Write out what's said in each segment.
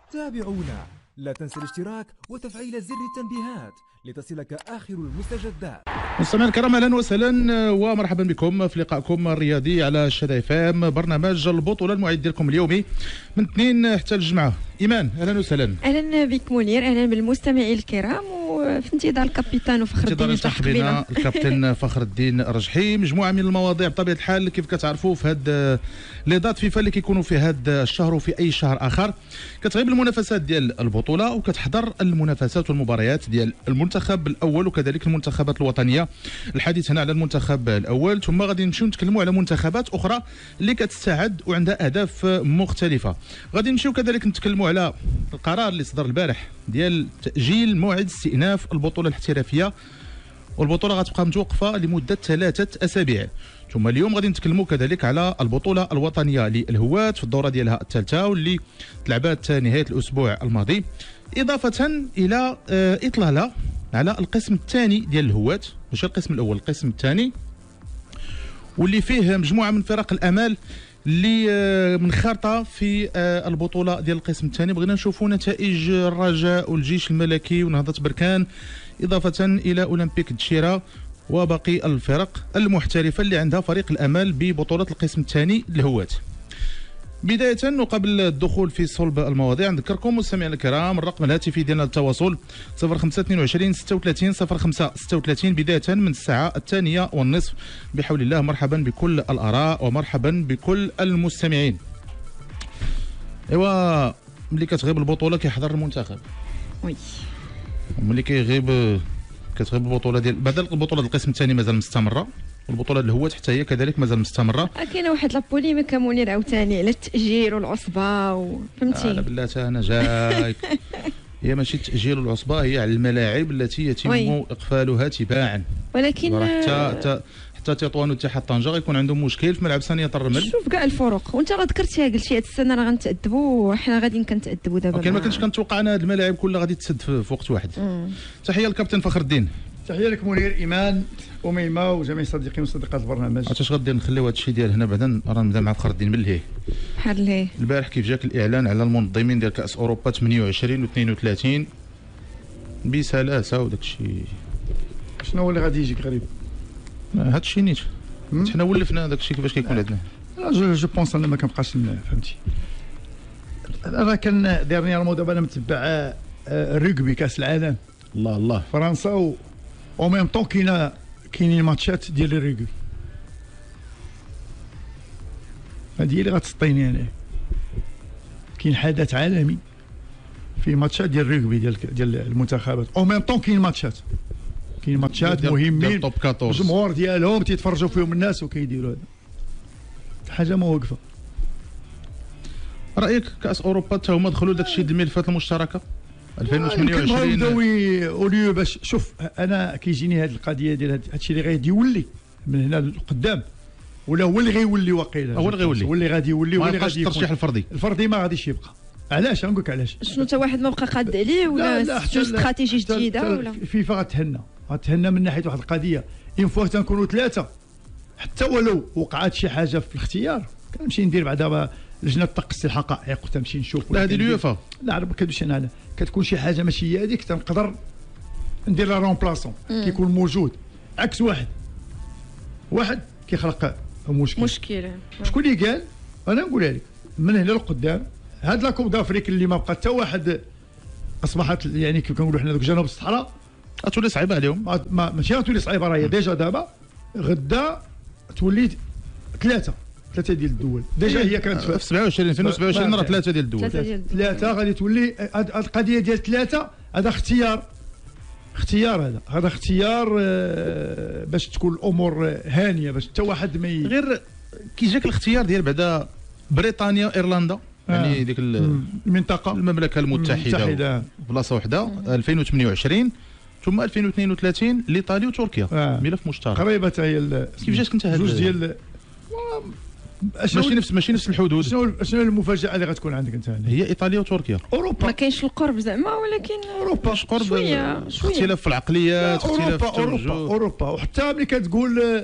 تابعونا، لا تنسى الاشتراك وتفعيل زر التنبيهات لتصلك آخر المستجدات. مستمعينا الكرام، اهلا وسهلا ومرحبا بكم في لقائكم الرياضي على شادي اف ام، برنامج البطوله المعد ديالكم اليومي من الاثنين حتى الجمعه. ايمان اهلا وسهلا. اهلا بك منير، اهلا بالمستمعين الكرام، وفي انتظار الكابيتان وفخر الدين يلتحق بنا الكابتن فخر الدين الرجحي. مجموعه من المواضيع بطبيعه الحال كيف كتعرفوا في هاد لي دات فيفا اللي كيكونوا في هذا الشهر وفي اي شهر اخر، كتغيب المنافسات ديال البطوله وكتحضر المنافسات والمباريات ديال المنتخب الاول وكذلك المنتخبات الوطنيه. الحديث هنا على المنتخب الاول، ثم غادي نمشيو نتكلموا على منتخبات اخرى اللي كتستعد وعندها اهداف مختلفه. غادي نمشيو كذلك نتكلموا على القرار اللي صدر البارح ديال تاجيل موعد استئناف البطوله الاحترافيه، والبطوله غتبقى متوقفه لمده 3 أسابيع. ثم اليوم غادي نتكلموا كذلك على البطوله الوطنيه للهواة في الدوره ديالها الثالثه واللي تلعبات نهايه الاسبوع الماضي، اضافه الى اطلاله على القسم الثاني ديال الهواة، ماشي القسم الاول، القسم الثاني، واللي فيه مجموعه من فرق الامال اللي منخرطه في البطوله ديال القسم الثاني. بغينا نشوفوا نتائج الرجاء والجيش الملكي ونهضه بركان، اضافه الى اولمبيك دشيره وباقي الفرق المحترفه اللي عندها فريق الامال ببطوله القسم الثاني للهواة. بداية وقبل الدخول في صلب المواضيع، نذكركم مستمعينا الكرام الرقم الهاتفي ديالنا للتواصل 0522 36 05 36 بداية من الساعة 2:30 بحول الله. مرحبا بكل الآراء ومرحبا بكل المستمعين. ايوا ملي كتغيب البطولة كيحضر المنتخب، وي وملي كتغيب البطولة ديال بعد البطولة القسم الثاني مازال مستمرة، والبطوله الهواة حتى هي كذلك مازال مستمره. كاينه واحد لابوليميك منير عاوتاني على التاجيل والعصبه فهمتي. لا بالله انا جايك. هي ماشي التاجيل والعصبه، هي على الملاعب التي يتم اقفالها تباعا، ولكن حتى تطوان واتحاد طنجه غيكون عندهم مشكل في ملعب ثانيه الرمل. شوف كاع الفروق، وانت راه ذكرتيها قلتي هاد السنه راه غنتادبوا وحنا غادي كنتادبوا دابا. ولكن ما كنتش كنتوقع ان هاد الملاعب كلها غادي تسد في وقت واحد. تحيه للكابتن فخر الدين. تحيه لك منير، ايمان وميمه وجميع صديقين وصديقات البرنامج. عرفتي غادي نخليو هذا الشيء ديال هنا بعدا، راه نبدا مع فخر الدين من لهيه. بحال لهيه البارح كيف جاك الاعلان على المنظمين ديال كاس اوروبا 28 و 32 بسلاسه وداك الشيء، شنو هو اللي غادي يجيك غريب؟ هذا الشيء نيت حنا ولفنا داك الشيء كيفاش كيكون عندنا. جو بونس انا ما كنبقاش فهمتي. انا كان ديرنييرمون دابا انا متبع الرugby كاس العالم، الله فرنسا و ميم طون كاينين ماتشات ديال الرugby. هذه هي اللي غتسطيني انا. كاين حدث عالمي في ماتشات ديال الرugby ديال المنتخبات، ميم طون كاين ماتشات مهمين، الجمهور ديالهم تيتفرجوا فيهم الناس وكيديروا هذا حاجه ما واقفه. رايك كاس اوروبا حتى هما دخلوا داك الشيء الملفات المشتركه 2028 اوليو باش شوف انا كيجيني هذه القضيه ديال هذا الشيء اللي غادي يولي من هنا لقدام، ولا هو اللي غيولي واقيلا، هو اللي غادي يولي، ما يبقاش الترشيح الفردي ما غاديش يبقى. علاش غنقول لك علاش؟ شنو حتى واحد ما بقى قاد عليه ولا شو استراتيجي جديده ولا فيفا غتهنى من ناحيه واحد القضيه. اون فوا تنكونوا ثلاثه، حتى ولو وقعت شي حاجه في الاختيار كنمشي ندير بعدا لجنه تقصي الحقائق وتمشي نشوف. لا هذه اليوفا، لا ما كندوش انا هذا، كتكون شي حاجه ماشي هي هذيك تنقدر ندير لا رومبلاسون كيكون موجود، عكس واحد كيخلق مشكل. شكون اللي قال؟ انا نقولها لك من هنا لقدام هاد لا كوب دافريك اللي ما بقى حتى واحد، اصبحت يعني كيف كنقولوا حنا دوك جنوب الصحراء غتولي صعيبه عليهم. ماشي غتولي صعيبه، راه هي ديجا دابا غدا تولي ثلاثه ديال الدول ديجا. هي كانت في 2027 راه 3 ديال الدول، ثلاثه غادي تولي. هاد القضيه ديال ثلاثه هذا اختيار هذا اختيار باش تكون الامور هانيه، باش حتى واحد ما غير كي جاك الاختيار ديال بعدا بريطانيا ايرلندا، يعني ديك المنطقه المملكه المتحده بلاصه وحده 2028، ثم 2032 لايطاليا وتركيا. ملف مشترك قريبه هي. كيف جاتك انت هاد جوج ديال ماشي نفس الحدود؟ شنو المفاجاه اللي غتكون عندك انت؟ هي ايطاليا وتركيا. اوروبا ما كاينش القرب زعما، ولكن اوروبا قرب شويه اختلاف في العقليات، اختلاف في التوجه. اوروبا وحتى ملي كتقول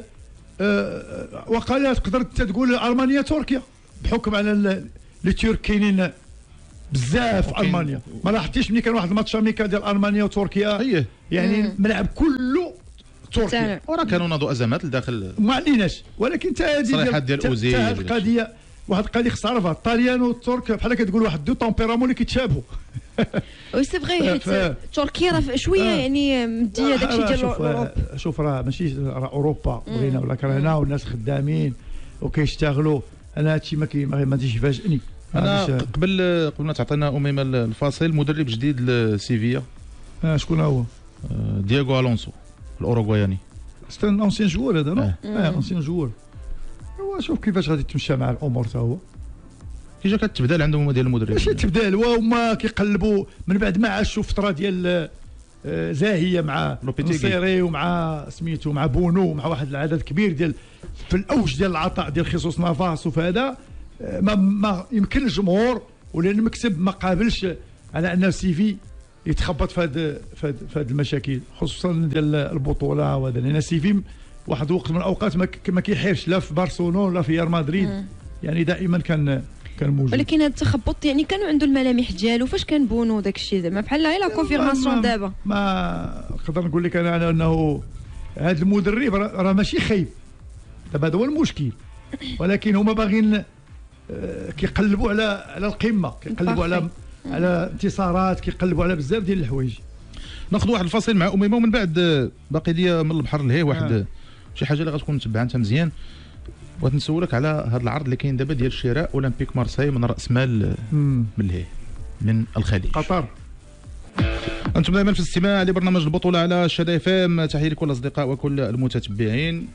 وقال تقدر تقول المانيا تركيا بحكم على لي تورك كاينين بزاف في المانيا. ما لاحظتيش ملي كان واحد الماتش اميكال ديال المانيا وتركيا يعني الملعب كله تركيا، وراه كانوا ناضوا ازمات لداخل ما عليناش، ولكن حتى هذه ديال اوزيل هذه القضيه واحد القضيه خص تعرفها، الطاليان والترك بحال كتقول واحد دو تمبيرامون اللي كيتشابهوا. وي سي فغي، حيت تركيا راه شويه يعني مديه داكشي ديال اوروبا. شوف راه ماشي راه اوروبا بغينا ولا كرهنا والناس خدامين وكيشتغلوا. انا هادشي ما تيجيش يفاجئني. انا قبل ما تعطينا اميمه الفاصل، مدرب جديد لسيفيا شكون هو؟ دياغو الونسو الاوروغواياني. سي ان اونسيان جوور هذا، نو؟ اونسيان جوور. هو شوف كيفاش غادي تمشى مع الامور تا هو. كي جا كتبدل عندهم هما ديال المدرب، ماشي تبدال، وهما كيقلبوا من بعد ما عاشوا فتره ديال زاهيه مع نصيري ومع سميتو مع بونو ومع واحد العدد كبير ديال في الاوج ديال العطاء ديال خيسوس نافاس، وفي هذا ما يمكن الجمهور ولا المكتب ما قابلش على ان سيفي يتخبط في هذه المشاكل، خصوصا ديال البطوله وهذا، لان سيفي واحد الوقت من الاوقات ما كيحيرش لا في برشلونه ولا في ريال مدريد، يعني دائما كان موجود. ولكن هذا التخبط يعني كانوا عنده الملامح ديالو فاش كان بونو داك الشيء، زعما بحال غير لا كونفيرماسيون دابا. ما نقدر نقول لك انا انه هذا المدرب راه ماشي خايب، دابا هذا هو المشكل، ولكن هما باغيين كيقلبوا على القمه، كيقلبوا على انتصارات، كيقلبوا على بزاف ديال الحوايج. ناخذ واحد الفاصل مع اميمه ومن بعد باقي ليا من البحر لهيه واحد شي حاجه اللي غتكون متبعها انت مزيان. بغيت نسولك على هذا العرض اللي كاين دابا ديال شراء اولمبيك مارسيل من راس مال من لهيه من الخليج قطر. انتم دائما في الاستماع لبرنامج البطوله على شدا اف ام. تحيه لكل الاصدقاء وكل المتتبعين.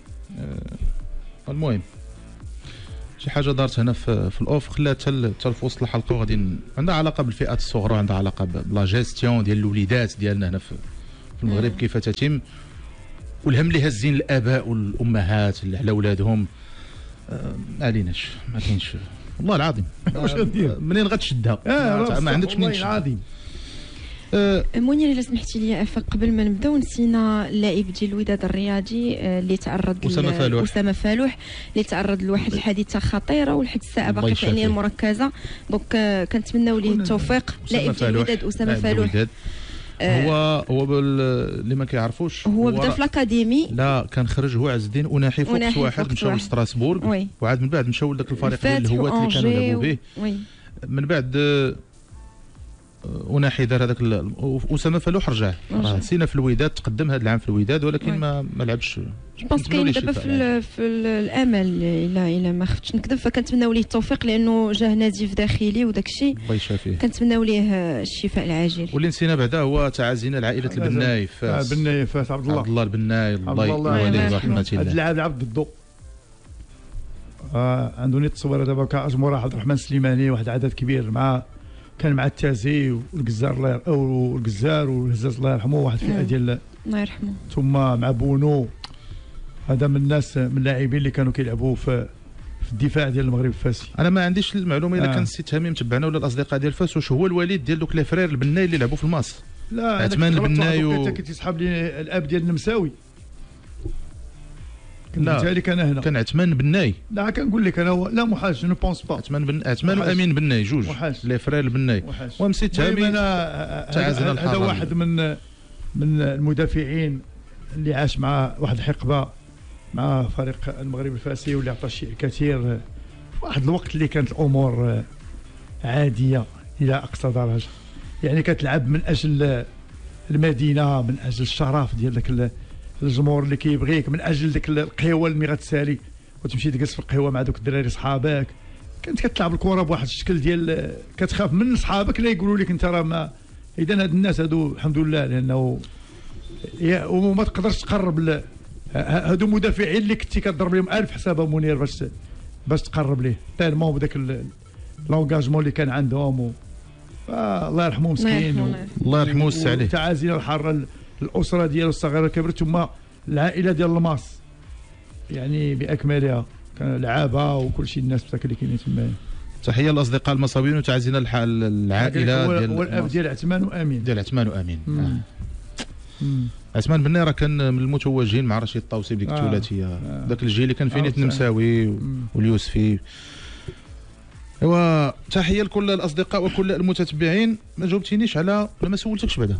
المهم شي حاجه دارت هنا في الاوف خلات حتى في وسط الحلقه وغادي عندها علاقه بالفئات الصغرى، عندها علاقه بلا جيستيون ديال الوليدات ديالنا هنا في المغرب كيف تتم، والهم اللي هازين الاباء والامهات اللي على اولادهم. ما عليناش، ما كاينش والله العظيم. واش غدير منين غتشدها؟ ما عندكش منين تشدها. العظيم. منير الا سمحتي لي قبل ما نبداو، نسينا اللاعب ديال الوداد الرياضي اللي تعرض اسامه فالوح اللي تعرض لواحد الحادثه خطيره ولحد الساعه باقي في العنايه المركزه. دونك كنتمناو ليه التوفيق. لاعب ديال الوداد اسامه فالوح هو اللي ما كيعرفوش، هو بدا في الاكاديمي، لا كان خرج هو عز الدين وناحي فوق واحد مشاو لستراسبورغ، وعاد من بعد مشاو لذاك الفريق ديال الهوات اللي كانوا يلعبوا به. من بعد وناحي دار هذاك اسامه فالوح رجع نسينا في الوداد، تقدم هذا العام في الوداد ولكن ما لعبش. بونس كاين دابا في الامل الا ما خفتش نكذب، فكنتمناو ليه التوفيق لانه جاه نزيف داخلي وداك الشيء الله يشافيه، كنتمناو ليه الشفاء العاجل. واللي نسينا بعدا هو تعازينا لعائله البناي فاس، البناي فاس عبد الله البناي الله يواليه رحمه الله. هذا اللاعب لعب ضده عنده نيت تصويره دابا كاجمور عبد الرحمن السليماني، واحد العدد كبير كان مع التازي والجزار والهزاز الله يرحمه، واحد الفئه ديال الله يرحمه، ثم مع بونو. هذا من الناس من اللاعبين اللي كانوا كيلعبوا في الدفاع ديال المغرب الفاسي. انا ما عنديش المعلومه اذا كان السي تهامي متبعنا ولا الاصدقاء ديال فاس، واش هو الوالد ديال دوك لي فرير البناي اللي لعبوا في الماس؟ لا عثمان البناي انت كتسحب لي الاب ديال النمساوي. لا كان عثمان بناي. لا كنقول لك انا لا محاج نو بونس با. عثمان وامين بناي جوج لي فرير البناي. ومسيت تهامي هذا واحد من المدافعين اللي عاش مع واحد الحقبه مع فريق المغرب الفاسي واللي عطى شيء كثير في واحد الوقت اللي كانت الامور عاديه الى اقصى درجه، يعني كتلعب من اجل المدينه، من اجل الشرف ديال داك الجمهور اللي كيبغيك، من اجل ديك القهوه اللي غتسالي وتمشي تجلس في القهوه مع دوك الدراري صحابك. كنت كتلعب الكره بواحد الشكل ديال كتخاف من صحابك لا يقولوا لك انت راه ما. اذا هاد الناس هادو الحمد لله، لانه وما تقدرش تقرب هادو مدافعين اللي كنتي كضرب لهم 1000 حسابه منير باش تقرب ليه، تالمون بداك لونغاجمون اللي كان عندهم. الله يرحمه مسكين، الله يرحمه ويوسع عليه. تعازينا الحاره الاسره ديالو الصغيره الكبيره، ثم العائله ديال الماس يعني باكملها، كان لعابه وكل شيء الناس اللي كاينين تما. تحيه للاصدقاء المصابين وتعازينا العائله ديال والاب ديال عثمان وامين. عثمان بني راه كان من المتوجهين مع رشيد الطوسي بديك الثلاثيه، ذاك الجيل اللي كان فيه نيت النمساوي واليوسفي. ايوا تحيه لكل الاصدقاء وكل المتتبعين. ما جاوبتينيش على، ولا ما سولتكش بعدا،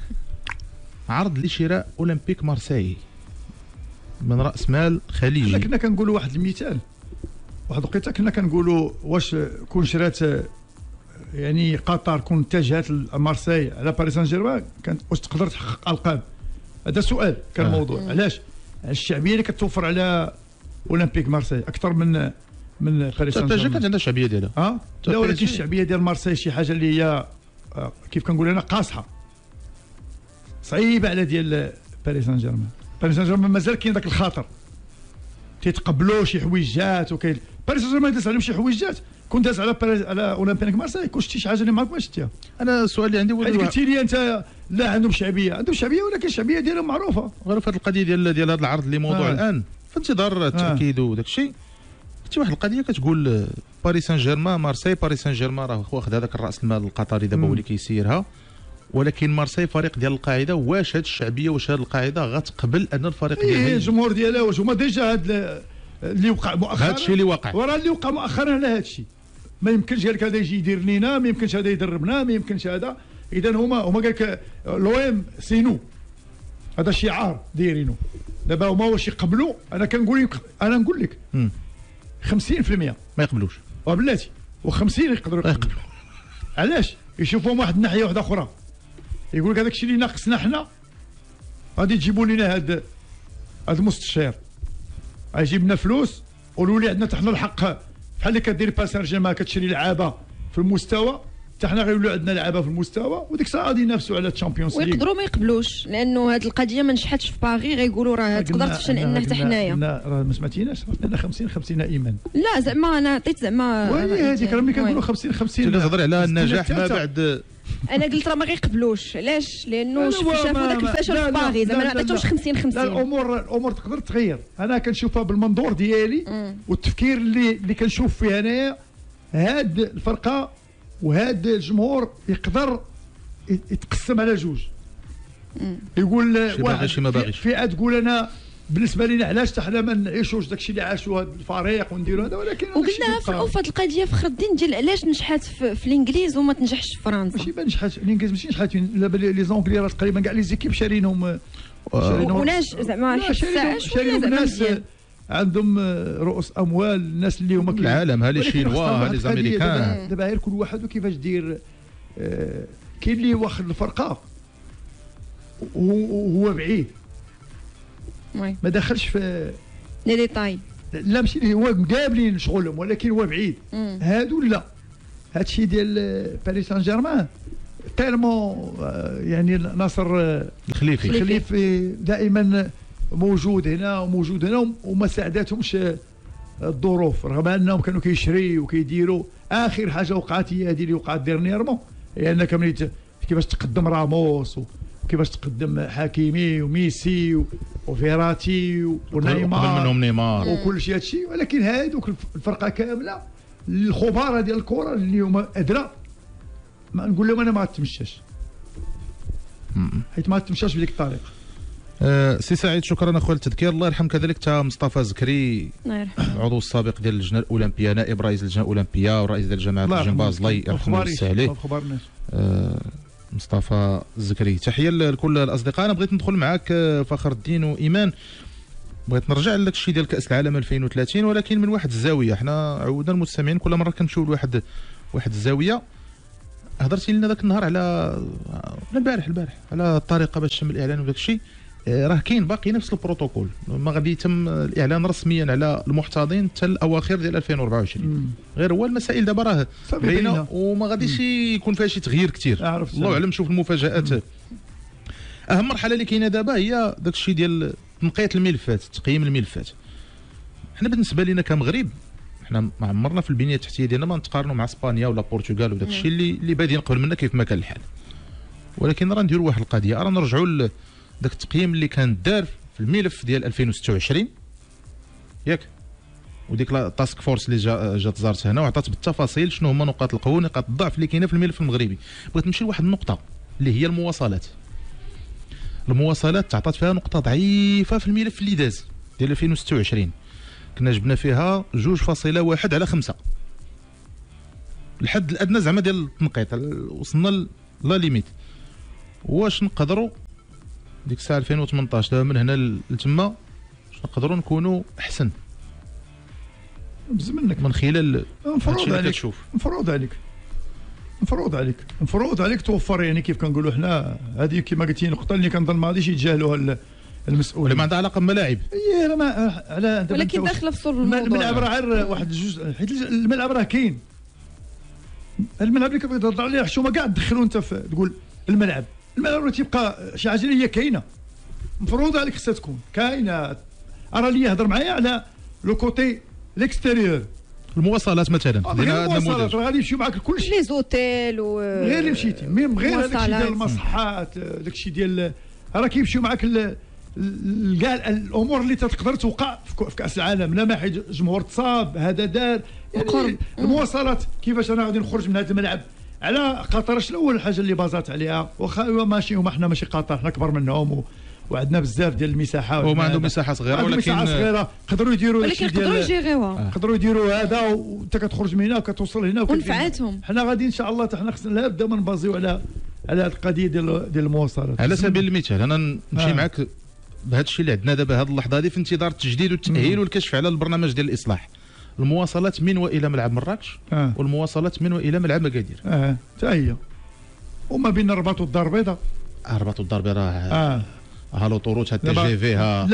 عرض لشراء اولمبيك مارسيل من راس مال خليجي. كنا كنقولوا واحد المثال، واحد الوقيته كنا كنقولوا واش كون شرات يعني قطر كون اتجهت لمارسيل على باريس سان جيرمان كانت واش تقدر تحقق القاب؟ هذا سؤال كان الموضوع. علاش؟ الشعبيه اللي كتوفر على اولمبيك مارسيل اكثر من باريس سان جيرمان. كانت عندها الشعبيه ديالها لا، ولكن الشعبيه ديال مارسيل شي حاجه اللي هي كيف كنقول انا قاصحه صعيبه على ديال باريس سان جيرمان. باريس سان جيرمان مازال كاين ذاك الخاطر تيتقبلوا شي حويجات، وكاين باريس سان جيرمان داز عليهم شي حويجات. كون داز على اولمبيك مارسيل كون شتي شي حاجه اللي معاك ما شتيها. انا السؤال اللي عندي هو قلتي لي انت لا عندهم شعبيه ولكن الشعبيه ديالهم معروفه. غير في هذه القضيه ديال هذا العرض اللي موضوع الان في انتظار التاكيد وداك الشيء. قلتي واحد القضيه كتقول باريس سان جيرمان مارسيل، باريس سان جيرمان راه واخد هذاك الراس المال القطري دابا هو اللي كيسيرها، ولكن مارسيل فريق ديال القاعده. واش هذه الشعبيه، واش هذه القاعده غتقبل ان الفريق ديالها الجمهور ديالها واش هما ديجا هذا اللي وقع مؤخرا، هذا الشيء اللي وقع وراه اللي وقع مؤخرا على هذا الشيء. ما يمكنش قال لك هذا يجي يدير لينا، ما يمكنش هذا يدربنا، ما يمكنش هذا. اذا هما قال لك لوام سينو، هذا شعار دايرينو. دابا هما واش يقبلوا؟ انا كنقول لك 50% ما يقبلوش وبلاتي، و50 يقدروا يقبلوا. علاش؟ يشوفوهم واحد الناحيه واحده اخرى، يقول لك هذاك الشيء اللي ناقصنا حنا غادي تجيبوا لنا هذا المستشار، غيجيب لنا فلوس، قولوا لي عندنا حنا الحق بحال اللي كدير باريس سان جيرمان كتشري لعابه في المستوى، حتى حنا غيولوا عندنا لعابه في المستوى، وديك الساعه غادي ينافسوا على الشامبيونز ليغ. ويقدروا ما يقبلوش لانه هذه القضيه ما نجحتش في باغي، غيقولوا راه تقدر تفشل عندنا حتى حنايا. راه ما سمعتيناش، عندنا 50 ايمان. لا زعما انا عطيت زعما وي هذيك راه ملي كنقولوا 50 تهضر على النجاح ما بعد. انا قلت راه ما غيقبلوش. علاش؟ لانه شافوا ذاك الفشل في باغي، زعما ما عطاتهمش 50-50. لا، الامور تقدر تغير. انا كنشوفها بالمنظور ديالي والتفكير اللي كنشوف فيه انايا. هاد الفرقه وهاد الجمهور يقدر يتقسم على جوج. يقول واحد فئه تقول انا بالنسبه لنا علاش حتى حنا ما نعيشوش داكشي اللي عاشوا هذا الفريق ونديروا هذا، ولكن وقلنا في هذه القضيه فخر الدين ديال علاش نجحات في الانجليز وما تنجحش في فرنسا. ماشي ما نجحات الانجليز، ماشي نجحات لي زونغلي راه تقريبا كاع لي زيكيب شارينهم وناش زعما شارينهم ناس عندهم رؤوس اموال، الناس اللي هما العالم ها لي شينوا ها لي زاميريكان. دابا غير كل واحد وكيفاش دير. كاين اللي واخد الفرقه وهو بعيد ما دخلش في لي ديتاي. لا ماشي هو مقابلين شغلهم، ولكن هو بعيد. هادو لا، هادشي ديال باريس سان جيرمان تيرمون يعني ناصر الخليفي دائما موجود هنا وموجود هنا، وما ساعدتهمش الظروف رغم انهم كانوا كيشريوا وكيديروا. اخر حاجه وقعت هي هذه اللي وقعت ديرنييرمون، هي انك ملي كيفاش تقدم راموس وكيفاش تقدم حكيمي وميسي وفيراتي ونيمار منهم نيمار وكل شيء هادشي. ولكن هادوك الفرقه كامله الخبراء ديال الكره اللي هما ادرى، ما نقول لهم انا ما غتمشاش، حيت ما غتمشاش بديك الطريقه. سي سعيد شكرا اخويا التذكير. الله يرحم كذلك تا مصطفى زكري العضو السابق ديال اللجنه الاولمبيه، نائب رئيس اللجنه الاولمبيه ورئيس ديال جماعه الجمباز. الله يرحمه ويوسع عليه. مصطفى الزكري. تحيه لكل الاصدقاء. انا بغيت ندخل معاك فخر الدين وايمان، بغيت نرجع لك الشيء ديال كاس العالم 2030، ولكن من واحد الزاويه. حنا عودنا المستمعين كل مره كنمشيو لواحد الزاويه. هضرتي لنا ذاك النهار على البارح على الطريقه باش تم الاعلان وداك الشيء. راه كاين باقي نفس البروتوكول، ما غادي يتم الاعلان رسميا على المحتضن حتى الاواخر ديال 2024. غير هو المسائل دابا راه باينه وما غاديش يكون فيها شي تغيير كثير. الله اعلم. شوف المفاجات. اهم مرحله اللي كاينه دابا هي داك الشيء ديال تنقيه الملفات، تقييم الملفات. حنا بالنسبه لنا كمغرب، حنا ما عمرنا في البنيه التحتيه ديالنا ما نتقارنوا مع اسبانيا ولا البرتغال وداك الشيء اللي بادين قبل منا كيف ما كان الحال. ولكن راه نديروا واحد القضيه، راه نرجعوا داك التقييم اللي كان دار في الملف ديال 2026 ياك، وديك التاسك فورس اللي جات زارت هنا وعطات بالتفاصيل شنو هما نقاط القوه ونقاط الضعف اللي كاينه في الملف المغربي. بغيت نمشي لواحد النقطه اللي هي المواصلات. تعطات فيها نقطه ضعيفه في الملف اللي داز ديال 2026. كنا جبنا فيها 2.1/5. الحد الادنى زعما ديال التنقيط، وصلنا لا ليميت. واش نقدروا ديك الساعه 2018 دابا من هنا لتما واش نقدروا نكونوا احسن بزمنك من خلال مفروض عليك مفروض عليك توفر، يعني كيف كنقولوا حنا هذه كما قلتي نقطه اللي كنظن ما غاديش يتجاهلوها المسؤولين. ولا ما عندها علاقه بالملاعب. اي ما على ولكن داخله في صلب الموضوع. الملعب راه غير واحد الجزء، حيت الملعب راه كاين. الملعب اللي كتهضر عليه حشومه كاع تدخلوا انت تقول الملعب راه تيبقى شي حاجه اللي هي كاينه، مفروض عليك خصها تكون كاينه. راه اللي يهضر معايا على لو كوتي ليكستيريور، المواصلات مثلا المواصلات راه غادي يمشيو معاك كلشي، لي زوتيل غير اللي مشيتي ميم غير هذاك الشيء ديال المصحات، داك الشيء ديال راه كيمشيو معاك كاع الامور اللي تقدر توقع في كاس العالم. لا ما حيت جمهور تصاب هذا دار يعني المواصلات. كيفاش انا غادي نخرج من هذا الملعب على قطر؟ شنو اول حاجه اللي بازات عليها؟ واخا ماشي هما حنا ماشي قطر، حنا كبر منهم وعندنا بزاف ديال المساحه، وما عندهم مساحه صغيره، ولكن مساحه صغيره يقدروا يديروا، ولكن يقدروا يجيريوها، يقدروا يديروا هذا، وانت كتخرج من هنا وكتوصل هنا ونفعتهم. حنا غادي ان شاء الله حنا خصنا لابد ما نبازيو على هذه القضيه ديال المواصلات. على سبيل المثال انا نمشي معك بهذا الشيء اللي عندنا دابا هذه اللحظه هذه في انتظار التجديد والتاهيل والكشف على البرنامج ديال الاصلاح. المواصلات من والى ملعب مراكش والمواصلات من والى ملعب اكادير حتى هي، وما بين الرباط والدار البيضاء. الرباط والدار البيضاء ها لوطوروت ها تي جي في ها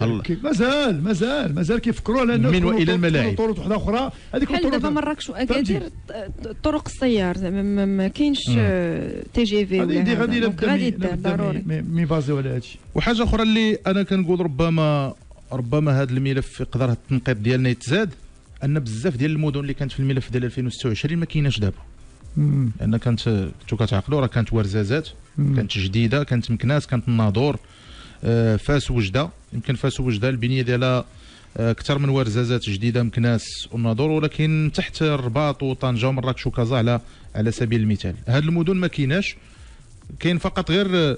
لا مازال كيفكروا على انه من والى الملاعب لوطوروت وحده اخرى. هذيك بحال دابا مراكش واكادير طرق السيار زعما ما كاينش تي جي في ولا غادي ضروري ميبازيو على هذا الشيء. وحاجه اخرى اللي انا كنقول ربما هذا الملف يقدر التنقيط ديالنا يتزاد، ان بزاف ديال المدن اللي كانت في الملف ديال 2026 ما كايناش دابا. لان كنتو كتعقلوا راه كانت ورزازات، كانت جديده، كانت مكناس، كانت الناظور، فاس وجده. يمكن فاس وجده البنيه ديالها اكثر من ورزازات جديده مكناس والناظور، ولكن تحت الرباط وطنجه ومراكش وكازا على سبيل المثال. هاد المدن ما كايناش، كاين فقط غير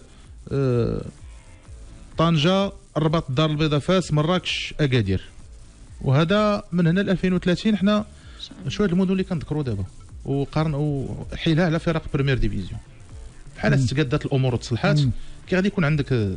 طنجه، الرباط، الدار البيضاء، فاس، مراكش، اكادير. وهذا من هنا ل 2030 حنا شويه المدن اللي كنذكروا دابا وقارن وحيلها على فرق بريمير ديفيزيون. بحال تقادات الامور وتصلحات كي غادي يكون عندك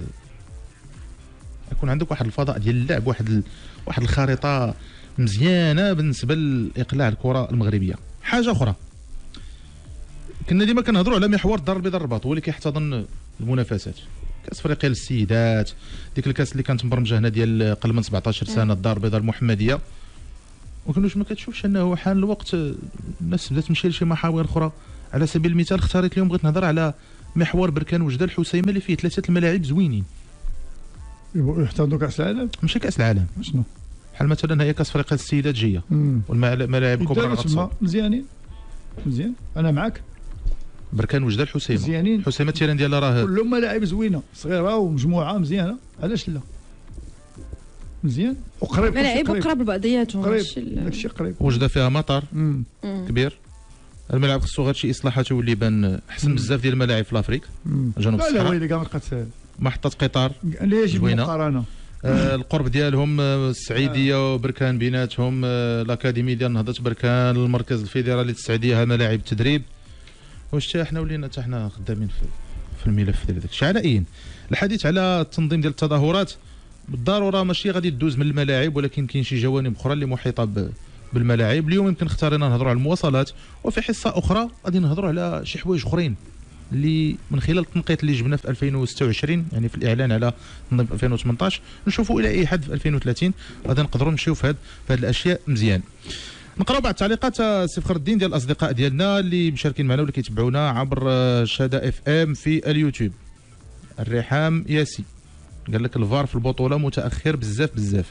واحد الفضاء ديال اللعب، واحد الخريطه مزيانه بالنسبه لاقلاع الكره المغربيه. حاجه اخرى، كنا ديما كنهضروا على محور الدار البيضاء الرباط هو اللي كيحتضن المنافسات. كاس افريقيا للسيدات، ديك الكاس اللي كانت مبرمجه هنا ديال قبل من 17 سنه، الدار البيضاء المحمديه. وكنوش ما كتشوفش انه حان الوقت الناس بدات تمشي لشي محاور اخرى؟ على سبيل المثال اختاريت اليوم بغيت نهضر على محور بركان وجده الحسيمه اللي فيه 3 الملاعب زوينين يحتضنوا كاس العالم. ماشي كاس العالم، شنو بحال مثلا هي كاس افريقيا السيدات جايه والملاعب الكبرى غتصور مزيان. انا معك. بركان وجده الحسيمه مزيانين، الحسيمه التيران ديالها راه كلهم ملاعب زوينه صغيره ومجموعه مزيانه. علاش لا؟ مزيان وقريب، ملاعب قراب لبعضياتهم، داكشي قريب. وجده فيها مطار كبير. الملعب خصو غير شي اصلاحات يولي يبان احسن بزاف ديال الملاعب في الافريق جنوب الصحراء. لا ويلي كاع ما بقات محطه قطار اللي يجب مقارنه. القرب ديالهم السعيديه وبركان بيناتهم، الاكاديمي ديال نهضه بركان، المركز الفيدرالي السعيديه، ملاعب التدريب. واش حنا ولينا حتى حنا خدامين في الملف ديال داك الشيء. على اين الحديث على التنظيم ديال التظاهرات بالضروره ماشي غادي تدوز من الملاعب، ولكن كاين شي جوانب اخرى اللي محيطه بالملاعب. اليوم يمكن اختارينا نهضروا على المواصلات، وفي حصه اخرى غادي نهضروا على شي حوايج اخرين اللي من خلال التنقيط اللي جبنا في 2026 يعني في الاعلان على تنظيم 2018 نشوفوا الى اي حد في 2030 غادي نقدروا نمشيو في هذه الاشياء مزيان. نقراو بعض التعليقات سي فخر الدين ديال الاصدقاء ديالنا اللي مشاركين معنا واللي كيتبعونا عبر شادا اف ام في اليوتيوب. الرحام ياسي قال لك الفار في البطوله متاخر بزاف.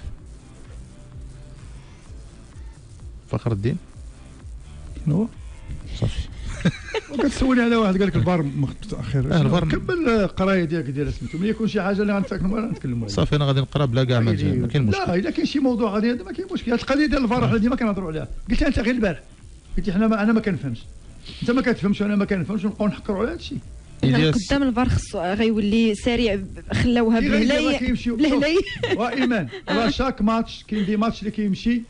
فخر الدين هو صافي وكتسولني على واحد قال لك الفار متاخر. الفار كمل القرايه ديال سميتو. ملي يكون شي حاجه اللي غنتكلموا عليها نتكلموا عليها. صافي انا غادي نقرا بلا كاع ما كاين مشكل. لا الا كاين شي موضوع غادي ما كاين مشكل. هذه القضيه ديال الفار حنا ديما كنهضروا عليها. قلت انت غير البارح قلت انا ما كنفهمش، انت ما كتفهمش وانا ما كنفهمش، ونبقاو نحكروا على هذا الشيء. قدام الفار خصو غيولي سريع. خلاوها بالهلاي وايمان راه شاك ماتش كاين دي ماتش اللي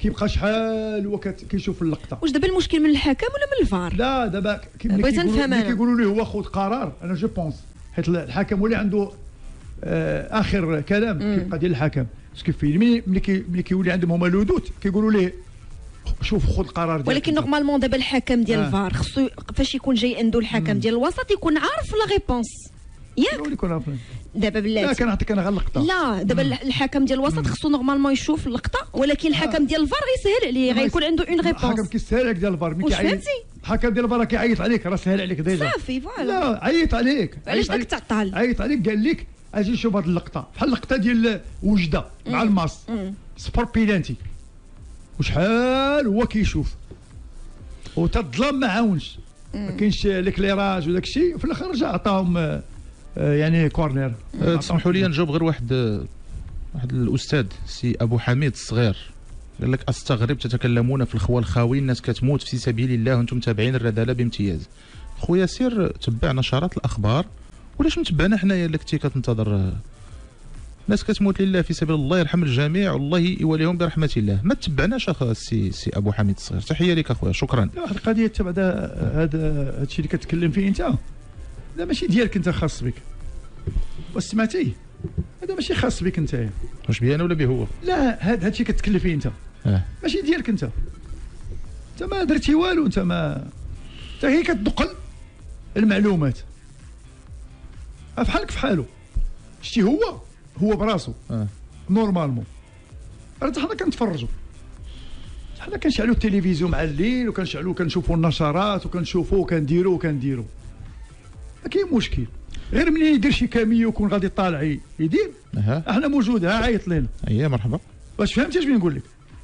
كيبقى شحال هو كيشوف اللقطه. واش دابا المشكل من الحكم ولا من الفار؟ لا دابا ملي كيقولوا ليه هو خذ قرار، انا جو بونس حيت الحكم هو اللي عنده اخر كلام كيبقى ديال الحكم. باسكو ملي كيولي عندهم هما الودود كيقولوا ليه شوف خذ القرار ديالك. ولكن نورمالمون دابا الحكم ديال الفار خصو فاش يكون جاي عنده الحكم ديال الوسط يكون عارف لا ريبونس ياك. يكون عارف دابا بلاتي لا كنعطيك انا غير اللقطه. لا دابا الحكم ديال الوسط خصو نورمالمون يشوف اللقطه، ولكن الحكم ديال الفار غيسهل عليه، غيكون عنده اون ريبونس. الحكم كيسهل عليك ديال الفار ملي كيعيط. الحكم ديال الفار كيعيط عليك راه سهل عليك ديجا. صافي فوالا. لا عيط عليك. علاش داك تعطل؟ عيط عليك قال لك اجي شوف هذه اللقطه بحال اللقطه ديال وجده مع الماس سبور بيلانتي وشحال هو كيشوف وتا الظلام ما عاونش، ما كاينش ليكليراج وداك الشيء، وفي الاخر رجع عطاهم يعني كورنير. تسمحوا لي نجاوب غير واحد الاستاذ سي ابو حميد الصغير قال لك استغرب تتكلمون في الخوى الخاوي، الناس كتموت في سبيل الله وانتم متابعين الرذاله بامتياز. خويا سير تبع نشرات الاخبار، ولاش متبعنا حنايا اللي كنتي كتنتظر ناس كتموت لله في سبيل الله يرحم الجميع والله يوليهم برحمه الله. ما تبعناش سي ابو حميد الصغير. تحيه لك اخويا شكرا. واحد القضيه تبع هذا الشيء اللي كتكلم فيه انت لا ماشي ديالك انت، خاص بك. واش سمعتي؟ هذا ماشي خاص بك انت. واش بي انا ولا به هو؟ لا هذا الشيء كتكلم فيه انت ماشي ديالك انت. انت ما درتي والو، انت ما انت هي كتنقل المعلومات بحالك فحالو. شتي هو براسو نورمالمون. راه حنا كنتفرجوا، حنا كنشعلوا التلفزيون مع الليل وكنشعلوا كنشوفوا النشرات وكنشوفوا وكنديروا ما كاين مشكل. غير ملي يدير شي كاميو يكون غادي طالع يدير احنا موجود. عيط لينا. اييه مرحبا. واش فهمتي اش بنقول لك؟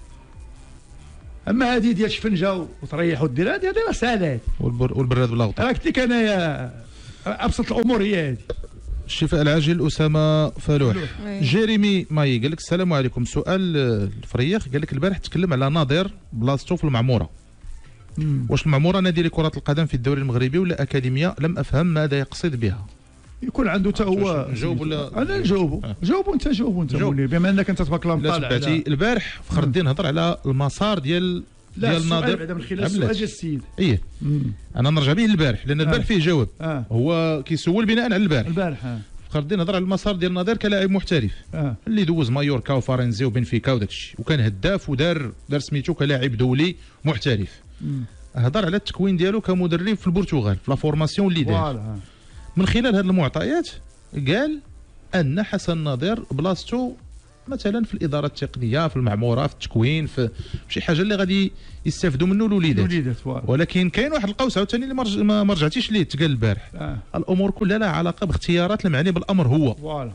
اما هذه ديال شفنجه وتريح ودير هذه راه سهله. والبراد والغطاء راه قلت لك انايا ابسط الامور هي هذه. الشفاء العاجل اسامه فالوح. جيريمي ماي قال لك السلام عليكم. سؤال الفريخ قال لك البارح تكلم على ناظر بلاصتو في المعموره. واش المعموره نادي لكره القدم في الدوري المغربي ولا اكاديميه؟ لم افهم ماذا يقصد بها. يكون عنده حتى هو. نجاوب ولا انا نجاوبوا؟ جاوبوا انت مولي، بما انك انت تبارك الله مطالع. لا البارح فخر الدين هضر على المسار ديال الناظر. لا من خلال السؤال ديال السيد. ايه انا نرجع به للبارح لان البارح فيه جواب. هو كيسول بناء على البارح. فخر الدين هضر على المسار ديال الناظر كلاعب محترف اللي دوز مايوركا وفارنزي وبنفيكا وداك الشيء، وكان هداف ودار سميتو كلاعب دولي محترف. هضر على التكوين ديالو كمدرب في البرتغال في لا فورماسيون اللي دار. من خلال هذه المعطيات قال ان حسن ناظر بلاصتو مثلا في الاداره التقنيه في المعموره في التكوين في شي حاجه اللي غادي يستافدوا منه الوليدات. ولكن كاين واحد القوس عاوتاني اللي ما رجعتيش ليه تقال البارح. الامور كلها لها علاقه باختيارات المعني بالامر هو. فوالا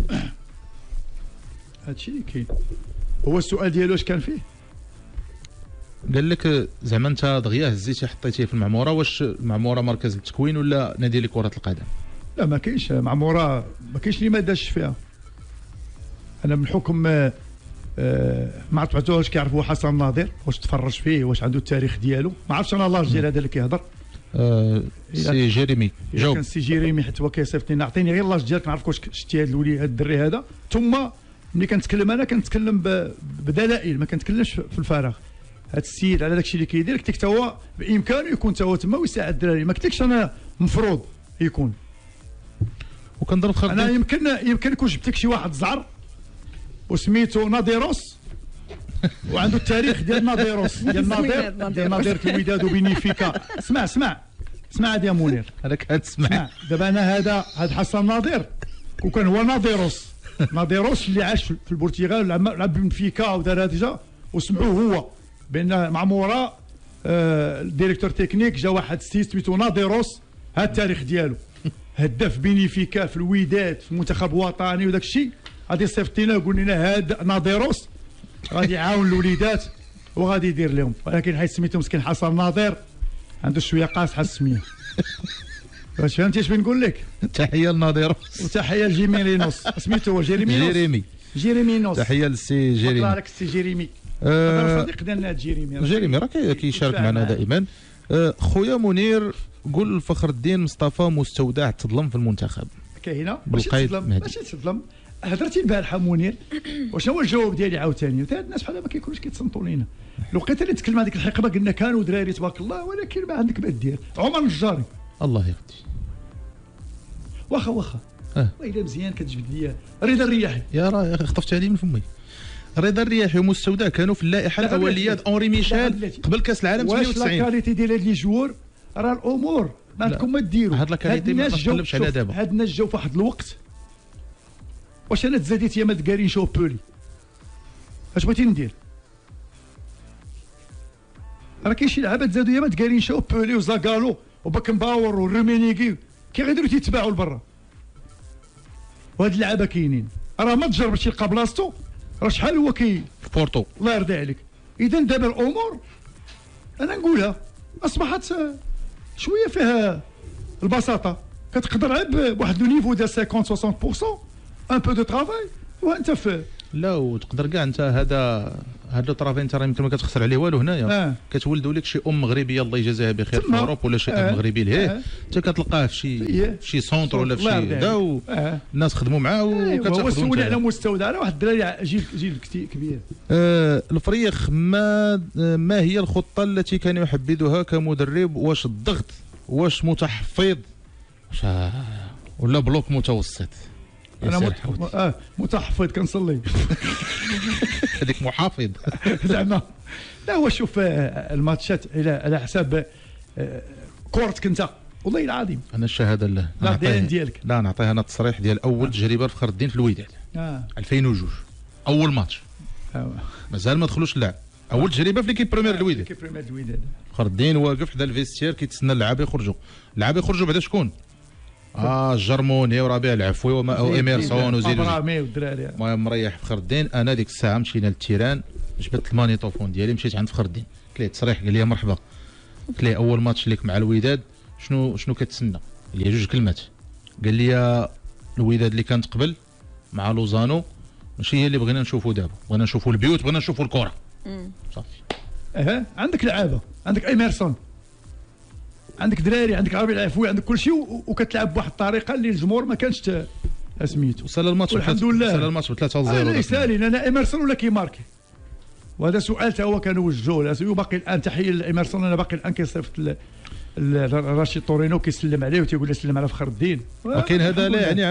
هادشي اللي كاين. هو السؤال ديالو اش كان فيه؟ قال لك زعما انت دغيا هزيتي حطيتيه في المعموره، واش المعموره مركز التكوين ولا نادي لكره القدم؟ لا ما كاينش معموره، ما كاينش اللي ما داش فيها. انا من حكم ما عرفتوش كيعرفوا حسن ناظر، واش تفرج فيه واش عنده التاريخ ديالو، ما عرفتش انا لاج ديال هذا اللي كيهضر. سي جيريمي جاوب. كان سي جيريمي حيت هو كيصيفطني اعطيني غير لاج ديالك نعرف واش شتي هذا الولي هذا الدري هذا. ثم ملي كنتكلم انا كنتكلم بدلائل، ما كنتكلمش في الفراغ. هذا السيد على داك الشيء اللي كيدير قلت لك حتى هو بامكانه يكون حتى هو تما ويساعد الدراري، ما قلتلكش انا مفروض يكون. وكنضرب خرطوم انا يمكن يكون جبت لك شي واحد زعر وسميتو ناديروس وعنده التاريخ ديال ناديروس ديال نادير الوداد وبينيفيكا. اسمع هذا يا منير، انا كنسمع دابا انا هذا حسن ناظر وكان هو ناديروس اللي عاش في البرتغال لعب بنفيكا ودار هذا وسمعوه هو بان معموره الديريكتور تكنيك جا واحد السيد سميتو ناديروس. هذا التاريخ ديالو هداف بينيفيكا في الوداد في المنتخب الوطني وداك الشيء. غادي صيفطينا وقول لنا هذا ناديروس غادي يعاون الوليدات وغادي يدير لهم، ولكن حيت سميتو مسكين حسن ناظر عنده شويه قاصحه السميه. واش فهمتي اش بنقول لك؟ تحيه لناديروس وتحيه لجيمينينوس. سميتو هو جيريمينوس. تحيه للسي جيريمي. الله عليك السي جيريمي. هذا صديق ديالنا جيريمي راه كيشارك معنا دائما. خويا منير قول فخر الدين مصطفى مستودع تظلم في المنتخب. كاينه بالقيد ماشي تظلم. هضرتي البارحه منير وشنو هو الجواب ديالي عاوتاني؟ هاد الناس بحال ما كيكونوش كيتصنتوا لينا. الوقيته اللي تكلم هذيك الحقبه قلنا كانوا دراري تبارك الله، ولكن ما عندك ما دير. عمر النجاري الله يهدي واخا والله مزيان كتجبد لي رضا الرياحي. يا راه خطفت عليه من فمي. رضا الرياحي ومستودع كانوا في اللائحه الاوليه اونري ميشيل قبل كاس العالم 98. واش لا كاليتي ديال هاد لي جوور راه الامور ما عندكم ما ديروا. هاد لا كاليتي ما تقلبش عليها دابا. هاد الناس جاوا في واحد الوقت. واش انا تزاديت يا ما تكارين شو بولي اش بغيتي ندير؟ راه كاين شي لعابه تزادوا يا ما تكارين شو بولي وزاكالو وباكن باور ورومينيكي كي غيديروا تيتباعوا لبرا. وهاد اللعابه كاينين راه ما تجربش يلقى بلاصتو. راه شحال هو في بورتو الله يرضي عليك. اذا دابا الامور انا نقولها اصبحت شويه فيها البساطه. كتقدر غير بواحد لو نيفو ديال 50 60% ان بو دو ترافاي وانت في لا. وتقدر كاع انت هذا لو طرافي انت راه يمكن ما كتخسر عليه والو هنايا. كتولدوا لك شي مغربيه الله يجازيها بخير في اوروب ولا شي مغربي لهيه انت كتلقاه في شي سونتر ولا في شي هذا الناس خدموا معاه وكتاخذوا. هو سولي على مستودع راه واحد الدراري جيل كبير. الفريق ما هي الخطه التي كان يحددها كمدرب؟ واش الضغط؟ واش متحفظ؟ ولا بلوك متوسط؟ انا متحفظ كنصلي. هذيك محافظ زعما. لا هو شوف الماتشات على حساب كورتك انت والله العظيم. انا الشهاده له لا ديالك. لا نعطيها انا التصريح ديال اول تجربه في فخر الدين في الوداد 2002 اول ماتش مازال ما دخلوش اللعب. اول تجربه في ليكيب بريمير الوداد. فخر الدين واقف حدا الفيستير كيتسنى اللعابه يخرجوا. اللعابه يخرجوا بعدا شكون؟ الجرموني وربيع العفوي او ايميرسون وزيد ابرامي والدراري. المهم مريح فخر الدين. انا ديك الساعه مشينا للتيران جبت المانيطوفون ديالي مشيت عند فخر الدين قلت ليه تصريح قال لي مرحبا. قلت ليه اول ماتش ليك مع الوداد شنو كتسنى؟ قال لي جوج كلمات. قال لي الوداد اللي كانت قبل مع لوزانو ماشي هي اللي بغينا نشوفوا دابا. بغينا نشوفوا البيوت بغينا نشوفوا الكره. صافي. عندك لعابه عندك ايميرسون عندك دراري عندك ربيع العفوي عندك كل شيء وكتلعب بواحد الطريقه اللي الجمهور ما كانش سميتو. وصل الماتش الحمد لله. وصل الماتش ب 3-0. انا سالين انا ايمرسون ولا كيماركي؟ وهذا سؤال تا هو كنوجهوه وباقي الان. تحيه لايمرسون. انا باقي الان كيصيفط راشي طورينو كيسلم عليه وتيقول له سلم على فخر الدين. ولكن هذا لا يعني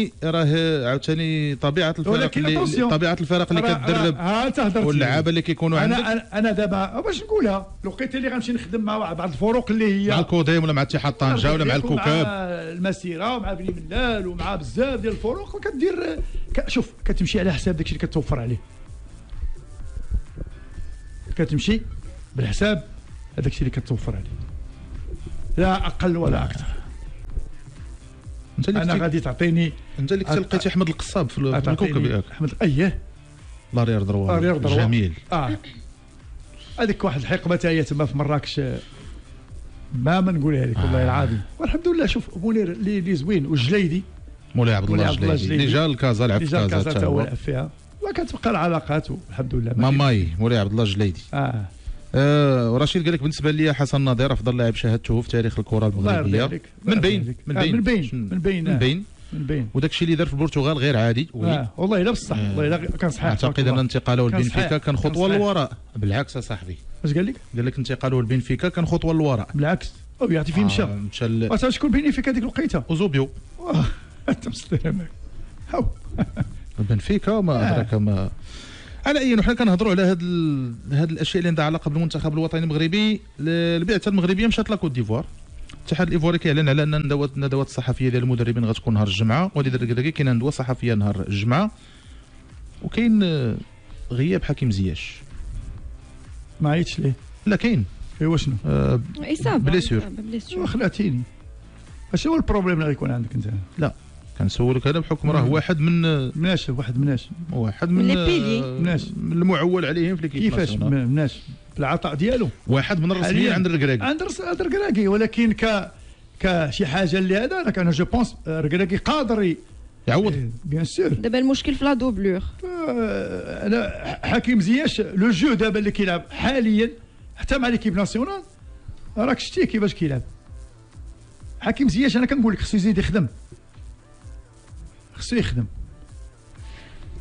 عاوتاني طبيعه الفرق اللي كتدرب واللعابه اللي كيكونوا عندك. انا دابا باش نقولها لقيت اللي غنمشي نخدم مع بعض الفروق اللي هي مع الكوديم ولا مع اتحاد طنجه ولا مع الكوكب مع المسيره ومع بني ملال ومع بزاف ديال الفروق وكدير شوف كتمشي على حساب داكشي اللي كتوفر عليه. كتمشي بالحساب هذاك الشيء اللي كتوفر عليه لا اقل ولا اكثر. انا غادي تعطيني انت اللي لقيتي احمد القصاب في الكوكب ياك. احمد اييه لارير دروا جميل. هذيك واحد الحقبه تا هي تما في مراكش ما نقولها لك والله العظيم. والحمد لله شوف منير اللي زوين والجليدي مولاي عبد الله الجليدي اللي جا لكازا لعب في كازا تا هو لعب فيها وكتبقى العلاقات والحمد لله. ماماي مولاي عبد الله الجليدي. ورشيد قال لك بالنسبه لي حسن ناظر افضل لاعب شاهدته في تاريخ الكره المغربيه. من بين وداك الشيء اللي دار في البرتغال غير عادي. والله الا بصح والله الا كان صحيح. اعتقد ان انتقاله للبنفيكا كان خطوه للوراء. بالعكس يا صاحبي. اش قال لك؟ قال لك انتقاله للبنفيكا كان خطوه للوراء. بالعكس يعطي فين مشى. مشى شكون بنفيكا هذيك الوقيته؟ اوزوبيو. انت مستلم هاو البنفيكا ما ادراك ما. على اي حنا كنهضروا على هاد الاشياء اللي عندها علاقه بالمنتخب الوطني المغربي. البعثه المغربيه مشات لاكوت ديفوار. الاتحاد الايفواري كيعلن على ان الندوات الصحفيه ديال المدربين غتكون نهار الجمعه. وليد الركراكي كاينه ندوه صحفيه نهار الجمعه. وكاين غياب حكيم زياش. ما عيطش ليه؟ لا كاين. ايوا شنو؟ اصابه بليسيور. خلعتيني. اش هو البروبليم اللي غيكون عندك انت؟ لا كنسولك هذا بحكم راه واحد من المعول عليهم في ليكيب. كيفاش مناش بالعطاء ديالو؟ واحد من الرسميين عند الركراكي. عند الركراكي ولكن كشي حاجه اللي هذا انا جو بونس الركراكي قادر يعوض بيان سور. دابا المشكل في لا دوبلور. انا حكيم زياش لو جو دابا اللي كيلعب حاليا حتى مع ليكيب ناسيونال راك شتي كيفاش كيلعب حكيم زياش. انا كنقول لك خصو يزيد يخدم.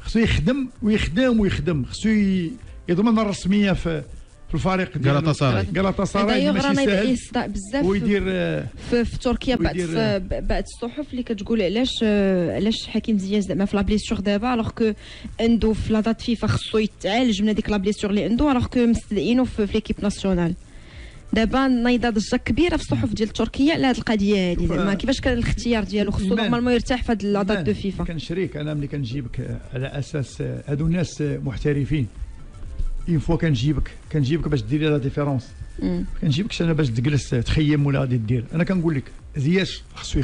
خصو يخدم ويخدم ويخدم، خصو يضمن الرسميه في الفريق ديال غلطاساراي ماشي ساهل بزاف ويدير في تركيا بعد الصحف اللي كتقول علاش حكيم زياش زعما في لا بليسيور دابا الوغ كو عنده في لا دات فيفا خصو يتعالج من هذيك لا بليسيور اللي عنده الوغ كو مستدعينه في ليكيب ناسيونال. دابا نايضه ضجه كبيره في الصحف ديال تركيا على هذه القضيه هذه، زعما كيفاش كان الاختيار ديالو؟ خصو نورمالمون يرتاح في هذه لا دات دو فيفا. كنشريك انا ملي كنجيبك على اساس هادو الناس محترفين، اون فوا كنجيبك باش ديري لا ديفيرونس، كنجيبكش انا باش تجلس تخيم ولا غادي دير. انا كنقول لك زياش خصو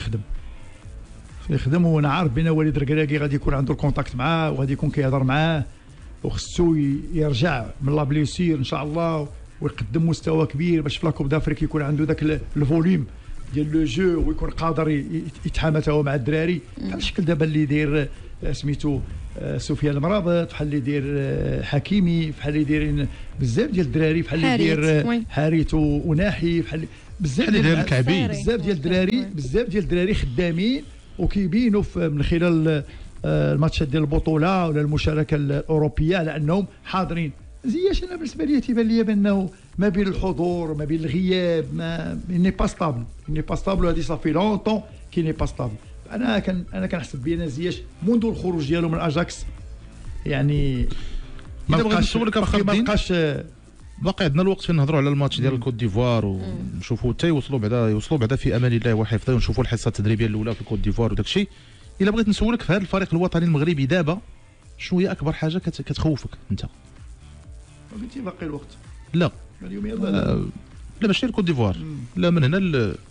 يخدم وانا عارف بان وليد الركراكي غادي يكون عنده الكونتاكت معاه وغادي يكون كيهضر معاه، وخصو يرجع من لا بليسير ان شاء الله ويقدم مستوى كبير باش في لا كوب دافريك يكون عنده ذاك الفوليوم ديال لو جو ويكون قادر يتحامى هو مع الدراري بحال الشكل دابا اللي داير سميتو سفيان المرابط، بحال اللي داير حكيمي، بحال اللي دايرين بزاف ديال الدراري، بحال اللي داير حارث وناحي، بحال بزاف ديال الكعبي، بزاف ديال الدراري خدامين وكيبينوا من خلال الماتشات ديال البطوله ولا المشاركه الاوروبيه على انهم حاضرين. زياش انا بالنسبه لي تيبان لي بانه ما بين الحضور ما بين الغياب ما ني با ستابل هذه صافي لونطون كي ني با ستابل. انا كنحسب بان زياش منذ الخروج ديالو من اجاكس يعني ما بغيتش نسولك اخي ما بقاش باقي عندنا الوقت فين نهضروا على الماتش ديال الكوت ديفوار ونشوفوا حتى يوصلوا بعدا في امان الله وحفظه، ونشوفوا الحصه التدريبيه الاولى في الكوت ديفوار وداك الشيء. الا بغيت نسولك في هذا الفريق الوطني المغربي دابا شنو هي اكبر حاجه كتخوفك انت؟ قلتي باقي الوقت؟ لا اليوم لا ماشي الكوت ديفوار، لا من هنا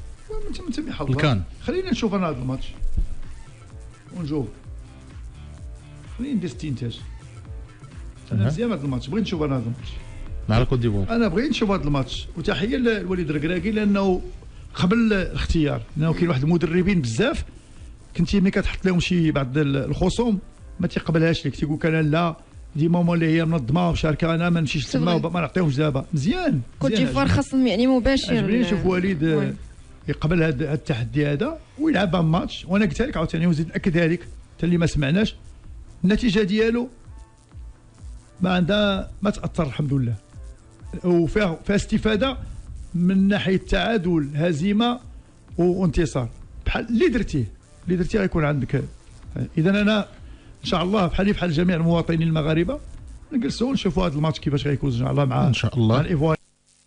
الكان. خلينا نشوف انا هذا الماتش ونجاوب، خلينا ندير استنتاج. انا مزيان هذا الماتش، بغيت نشوف انا هذا الماتش مع الكوت ديفوار. انا بغيت نشوف هذا الماتش، وتحيه للوليد الركراكي لانه قبل الاختيار، لانه كاين واحد المدربين بزاف كنتي ملي كتحط لهم شي بعض الخصوم ما تيقبلهاش لك، تيقول لك انا لا ديما هما اللي هي منظمه ومشاركه، انا ما نمشيش تما ما نعطيهمش دابا. مزيان كوت ديفوار خاصهم يعني مباشر. عجبني نشوف وليد يقبل هذا التحدي هذا ويلعب الماتش. وانا قلت لك عاوتاني وزيد ناكد لك حتى اللي ما سمعناش، النتيجه ديالو ما تاثر الحمد لله، وفيها استفاده من ناحيه تعادل هزيمه وانتصار بحال اللي درتيه غيكون عندك. اذا انا ان شاء الله بحال جميع المواطنين المغاربه نجلسوا ونشوفوا هذا الماتش كيفاش غيكون ان شاء الله مع ان شاء الله الايفوار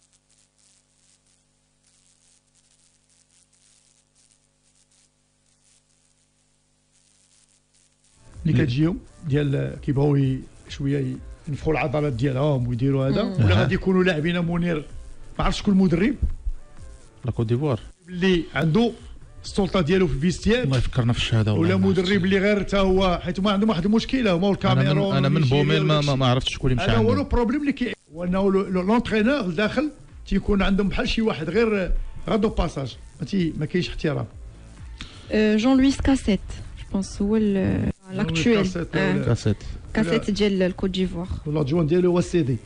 اللي كتجيهم ديال كيبغيو شويه ينفخوا العضلات ديالهم ويديروا هذا، ولا غادي يكونوا لاعبين منير ما عرفتش شكون المدرب لا كوت ديفوار اللي عنده السلطه ديالو في الفيستيات. الله يفكرنا في الشهاده ولا مدرب اللي غير حتى هو حيت ما عندهم واحد المشكله هما والكاميرون. انا من بوميل ما عرفتش شكون اللي مشى عنده. هذا هو لو بروبليم اللي وانه لونترينور الداخل تيكون عندهم بحال شي واحد غير غادو باساج ما كاينش احترام. جون لويس كاسيت جو بونس هو لاكتويل كاسيت ديال الكوت ديفوار ولا جوان ديالو هو السيدي.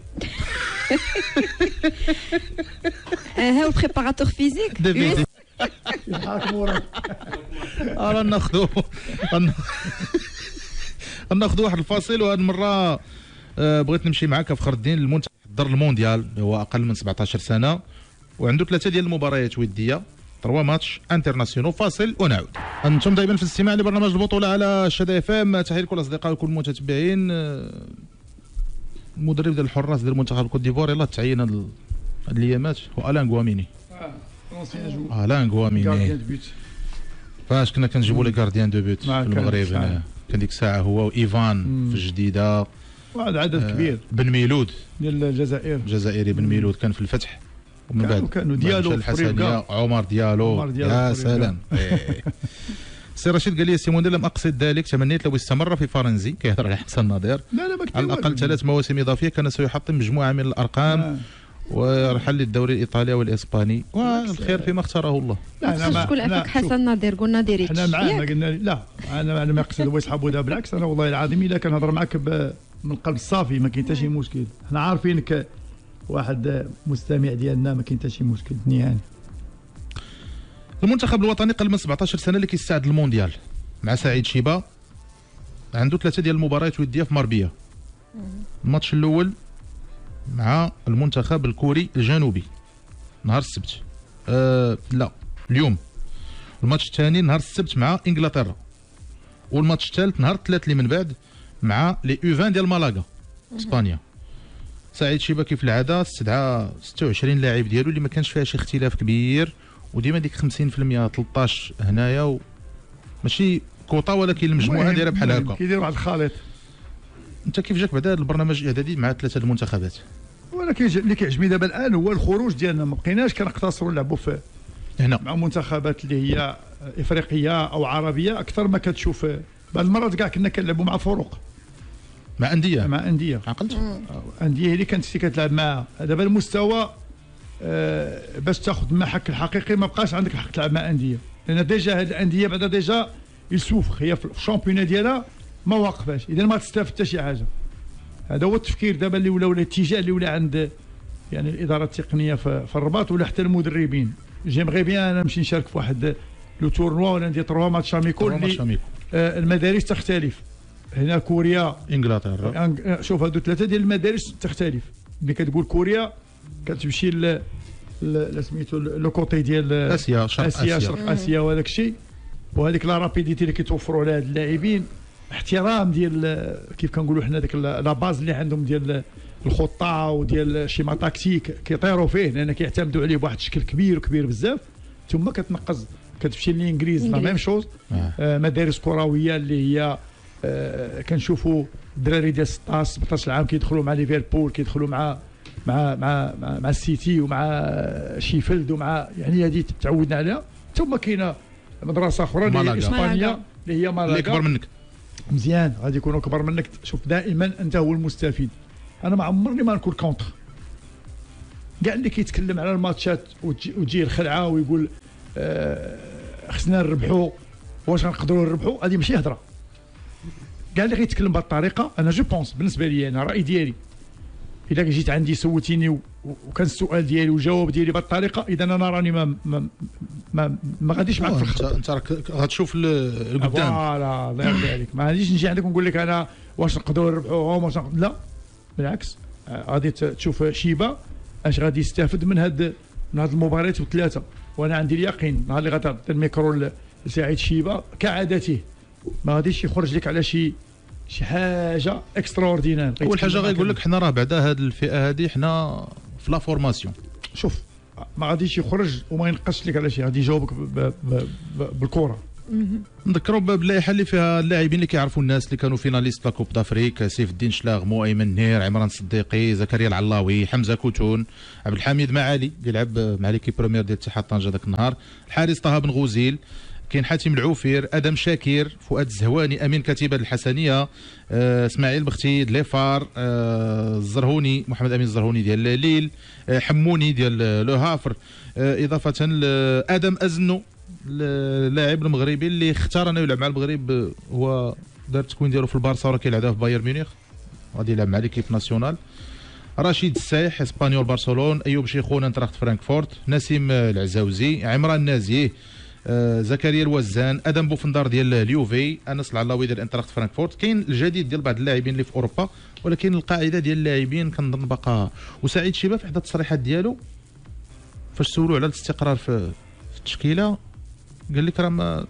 ها هو بريباراتور فيزيك يضحك موراك. راه ناخذ واحد الفاصل، وهذه المره بغيت نمشي معك فخر الدين المنتخب حضر المونديال هو اقل من 17 سنه وعنده 3 ديال المباريات وديه 3 ماتش انترناسيونال. فاصل ونعود. انتم دائما في الاستماع لبرنامج البطوله على شدا اف ام. تحيه لكل الاصدقاء وكل المتتبعين. المدرب ديال الحراس ديال منتخب الكوت ديفوار يلاه تعين هاد الايامات هو الان غواميني. الان غواميني فاش كنا كنجيبوا لي غارديان دو بوت في المغرب هنا كان ديك الساعه هو وايفان في الجديده واحد عدد كبير. بن ميلود ديال الجزائر الجزائري بن ميلود كان في الفتح ومن بعد كانوا ديالو الحسنيه عمر ديالو يا سلام. سي رشيد قال لي سي مندير لم اقصد ذلك، تمنيت لو استمر في فرنسي كيهضر على حسن ناظر على الاقل 3 مواسم اضافيه كان سيحطم مجموعه من الارقام ورحل للدوري الايطالي والاسباني والخير فيما اختاره الله. لا شكون عفاك حسن ناظر قلنا ديريتش احنا معاه ما قلنا لا انا ما نقصد هو يسحبوا هذا بالعكس. انا والله العظيم الا كنهضر معك من القلب الصافي ما كاين حتى شي مشكل. احنا عارفينك واحد مستمع ديالنا ما كاين حتى شي مشكل نهائي. المنتخب الوطني قل من 17 سنه اللي كيستعد للمونديال مع سعيد شيبه عنده 3 ديال المباريات وديه في مربيه. الماتش الاول مع المنتخب الكوري الجنوبي نهار السبت، لا اليوم. الماتش الثاني نهار السبت مع انجلترا، والماتش الثالث نهار الثلاث اللي من بعد مع لي U20 ديال مالاغا اسبانيا. سعيد شيبه كيف العاده استدعى 26 لاعب ديالو اللي ما كانش فيها شي اختلاف كبير، وديما ديك 50% 13 هنايا ماشي كوطا، ولكن المجموعه دايره بحال هكا كيدير واحد الخليط. انت كيف جاك بعد هذا البرنامج الاعدادي مع 3 المنتخبات؟ ولكن اللي كيعجبني دابا الان هو الخروج ديالنا، ما بقيناش كنقتصروا نلعبوا في هنا مع منتخبات اللي هي افريقيه او عربيه اكثر ما كتشوف. بعض المرات كاع كنا كنلعبوا مع فرق، مع انديه عقلت انديه هي اللي كانت كتلعب معها. دابا المستوى باش تاخذ المحك الحقيقي ما بقاش عندك الحق تلعب مع انديه، لان ديجا هاد الانديه بعدا ديجا يسوفخ، هي في الشامبيون ديالها ما واقفاش، اذا ما تستافد حتى شي حاجه. هذا هو التفكير دابا اللي ولا الاتجاه اللي ولا عند يعني الاداره التقنيه في الرباط ولا حتى المدربين. جيمغي بيان انا نمشي نشارك في واحد لو تورنوا ولا ندير 3 ماتش اميكو اللي المدارس تختلف. هنا كوريا انجلترا، شوف هادو 3 ديال المدارس تختلف. ملي كتقول كوريا كتمشي سميتو لو كوتي ديال اسيا، شرق اسيا وهذاك الشيء، وهذيك لا رابيديتي اللي كيتوفروا على هاد اللاعبين، احترام ديال كيف كنقولوا حنا ديك لا باز اللي عندهم ديال الخطه وديال شيما تاكتيك كيطيروا فيه، لان كيعتمدوا عليه بواحد الشكل كبير بزاف. ثم كتنقز كتمشي للانجليز لا ميم شوز. مدارس كرويه اللي هي كنشوفوا الدراري ديال 16 17 عام كيدخلوا مع ليفربول، كيدخلوا مع السيتي ومع شيفيلد ومع يعني هذه تعودنا عليها. ثم كاينه مدرسه اخرى اللي هي اسبانيا اللي هي مالاغا، اللي كبر منك مزيان، غادي يكونوا كبر منك. شوف دائما انت هو المستفيد. انا ما عمرني ما نكون كونتر كاع اللي كيتكلم على الماتشات وتجي الخلعه ويقول خصنا نربحوا، واش غنقدروا نربحوا، هذه ماشي هضره. كاع اللي غيتكلم بهذه الطريقه انا جو بونس بالنسبه لي انا راي ديالي، اذا جيت عندي سولتيني وكان السؤال ديالي والجواب ديالي بهذه الطريقه، اذا انا راني ما غاديش معك في الخط. انت راك غتشوف القدام. فوالا الله يرضي عليك، ما غاديش نجي عندك ونقول لك انا واش نقدروا نربحوا لا بالعكس. غادي تشوف شيبه اش غادي يستافد من هاد المباريات الثلاثه، وانا عندي اليقين نهار اللي غتعطي الميكرو لسعيد شيبه كعادته ما غاديش يخرج لك على شي حاجه اكسترا اوردينير. اول حاجه غيقول لك حنا راه بعدا هاد الفئه هذه حنا في لا فورماسيون. شوف ما غاديش يخرج وما ينقصش لك على شي، غادي يجاوبك بالكره. نذكروا باللائحه اللي فيها اللاعبين اللي كيعرفوا الناس اللي كانوا فيناليست لا كوب دافريك: سيف الدين شلاغمو، ايمن نهير، عمران صديقي، زكريا العلاوي، حمزه كوتون، عبد الحميد معالي اللي لعب مع ليكيب بريمير ديال اتحاد طنجه ذاك النهار، الحارس طه بن غوزيل، كاين حاتم العوفير، ادم شاكر، فؤاد الزهواني، امين كتيبه الحسنيه، اسماعيل بختي، دليفار، الزرهوني، محمد امين الزرهوني ديال ليل، حموني ديال لو هافر، اضافه لادم ازنو اللاعب المغربي اللي اختار انه يلعب مع المغرب، هو دار التكوين ديالو في البارسا وراه كيلعب في بايرن ميونخ، غادي يلعب مع ليكيب ناسيونال. رشيد السايح اسبانيول برشلونه، ايوب شيخون انتراخت فرانكفورت، نسيم العزاوزي، عمران نازيه، زكريا الوزان، ادم بوفندار ديال اليوفي، انس العلاوي ديال انتراخت فرانكفورت. كاين الجديد ديال بعض اللاعبين اللي في اوروبا، ولكن القاعده ديال اللاعبين كنظن باقا. وسعيد شيبه في احدى التصريحات ديالو فاش سولوا على الاستقرار في التشكيله قال لك راه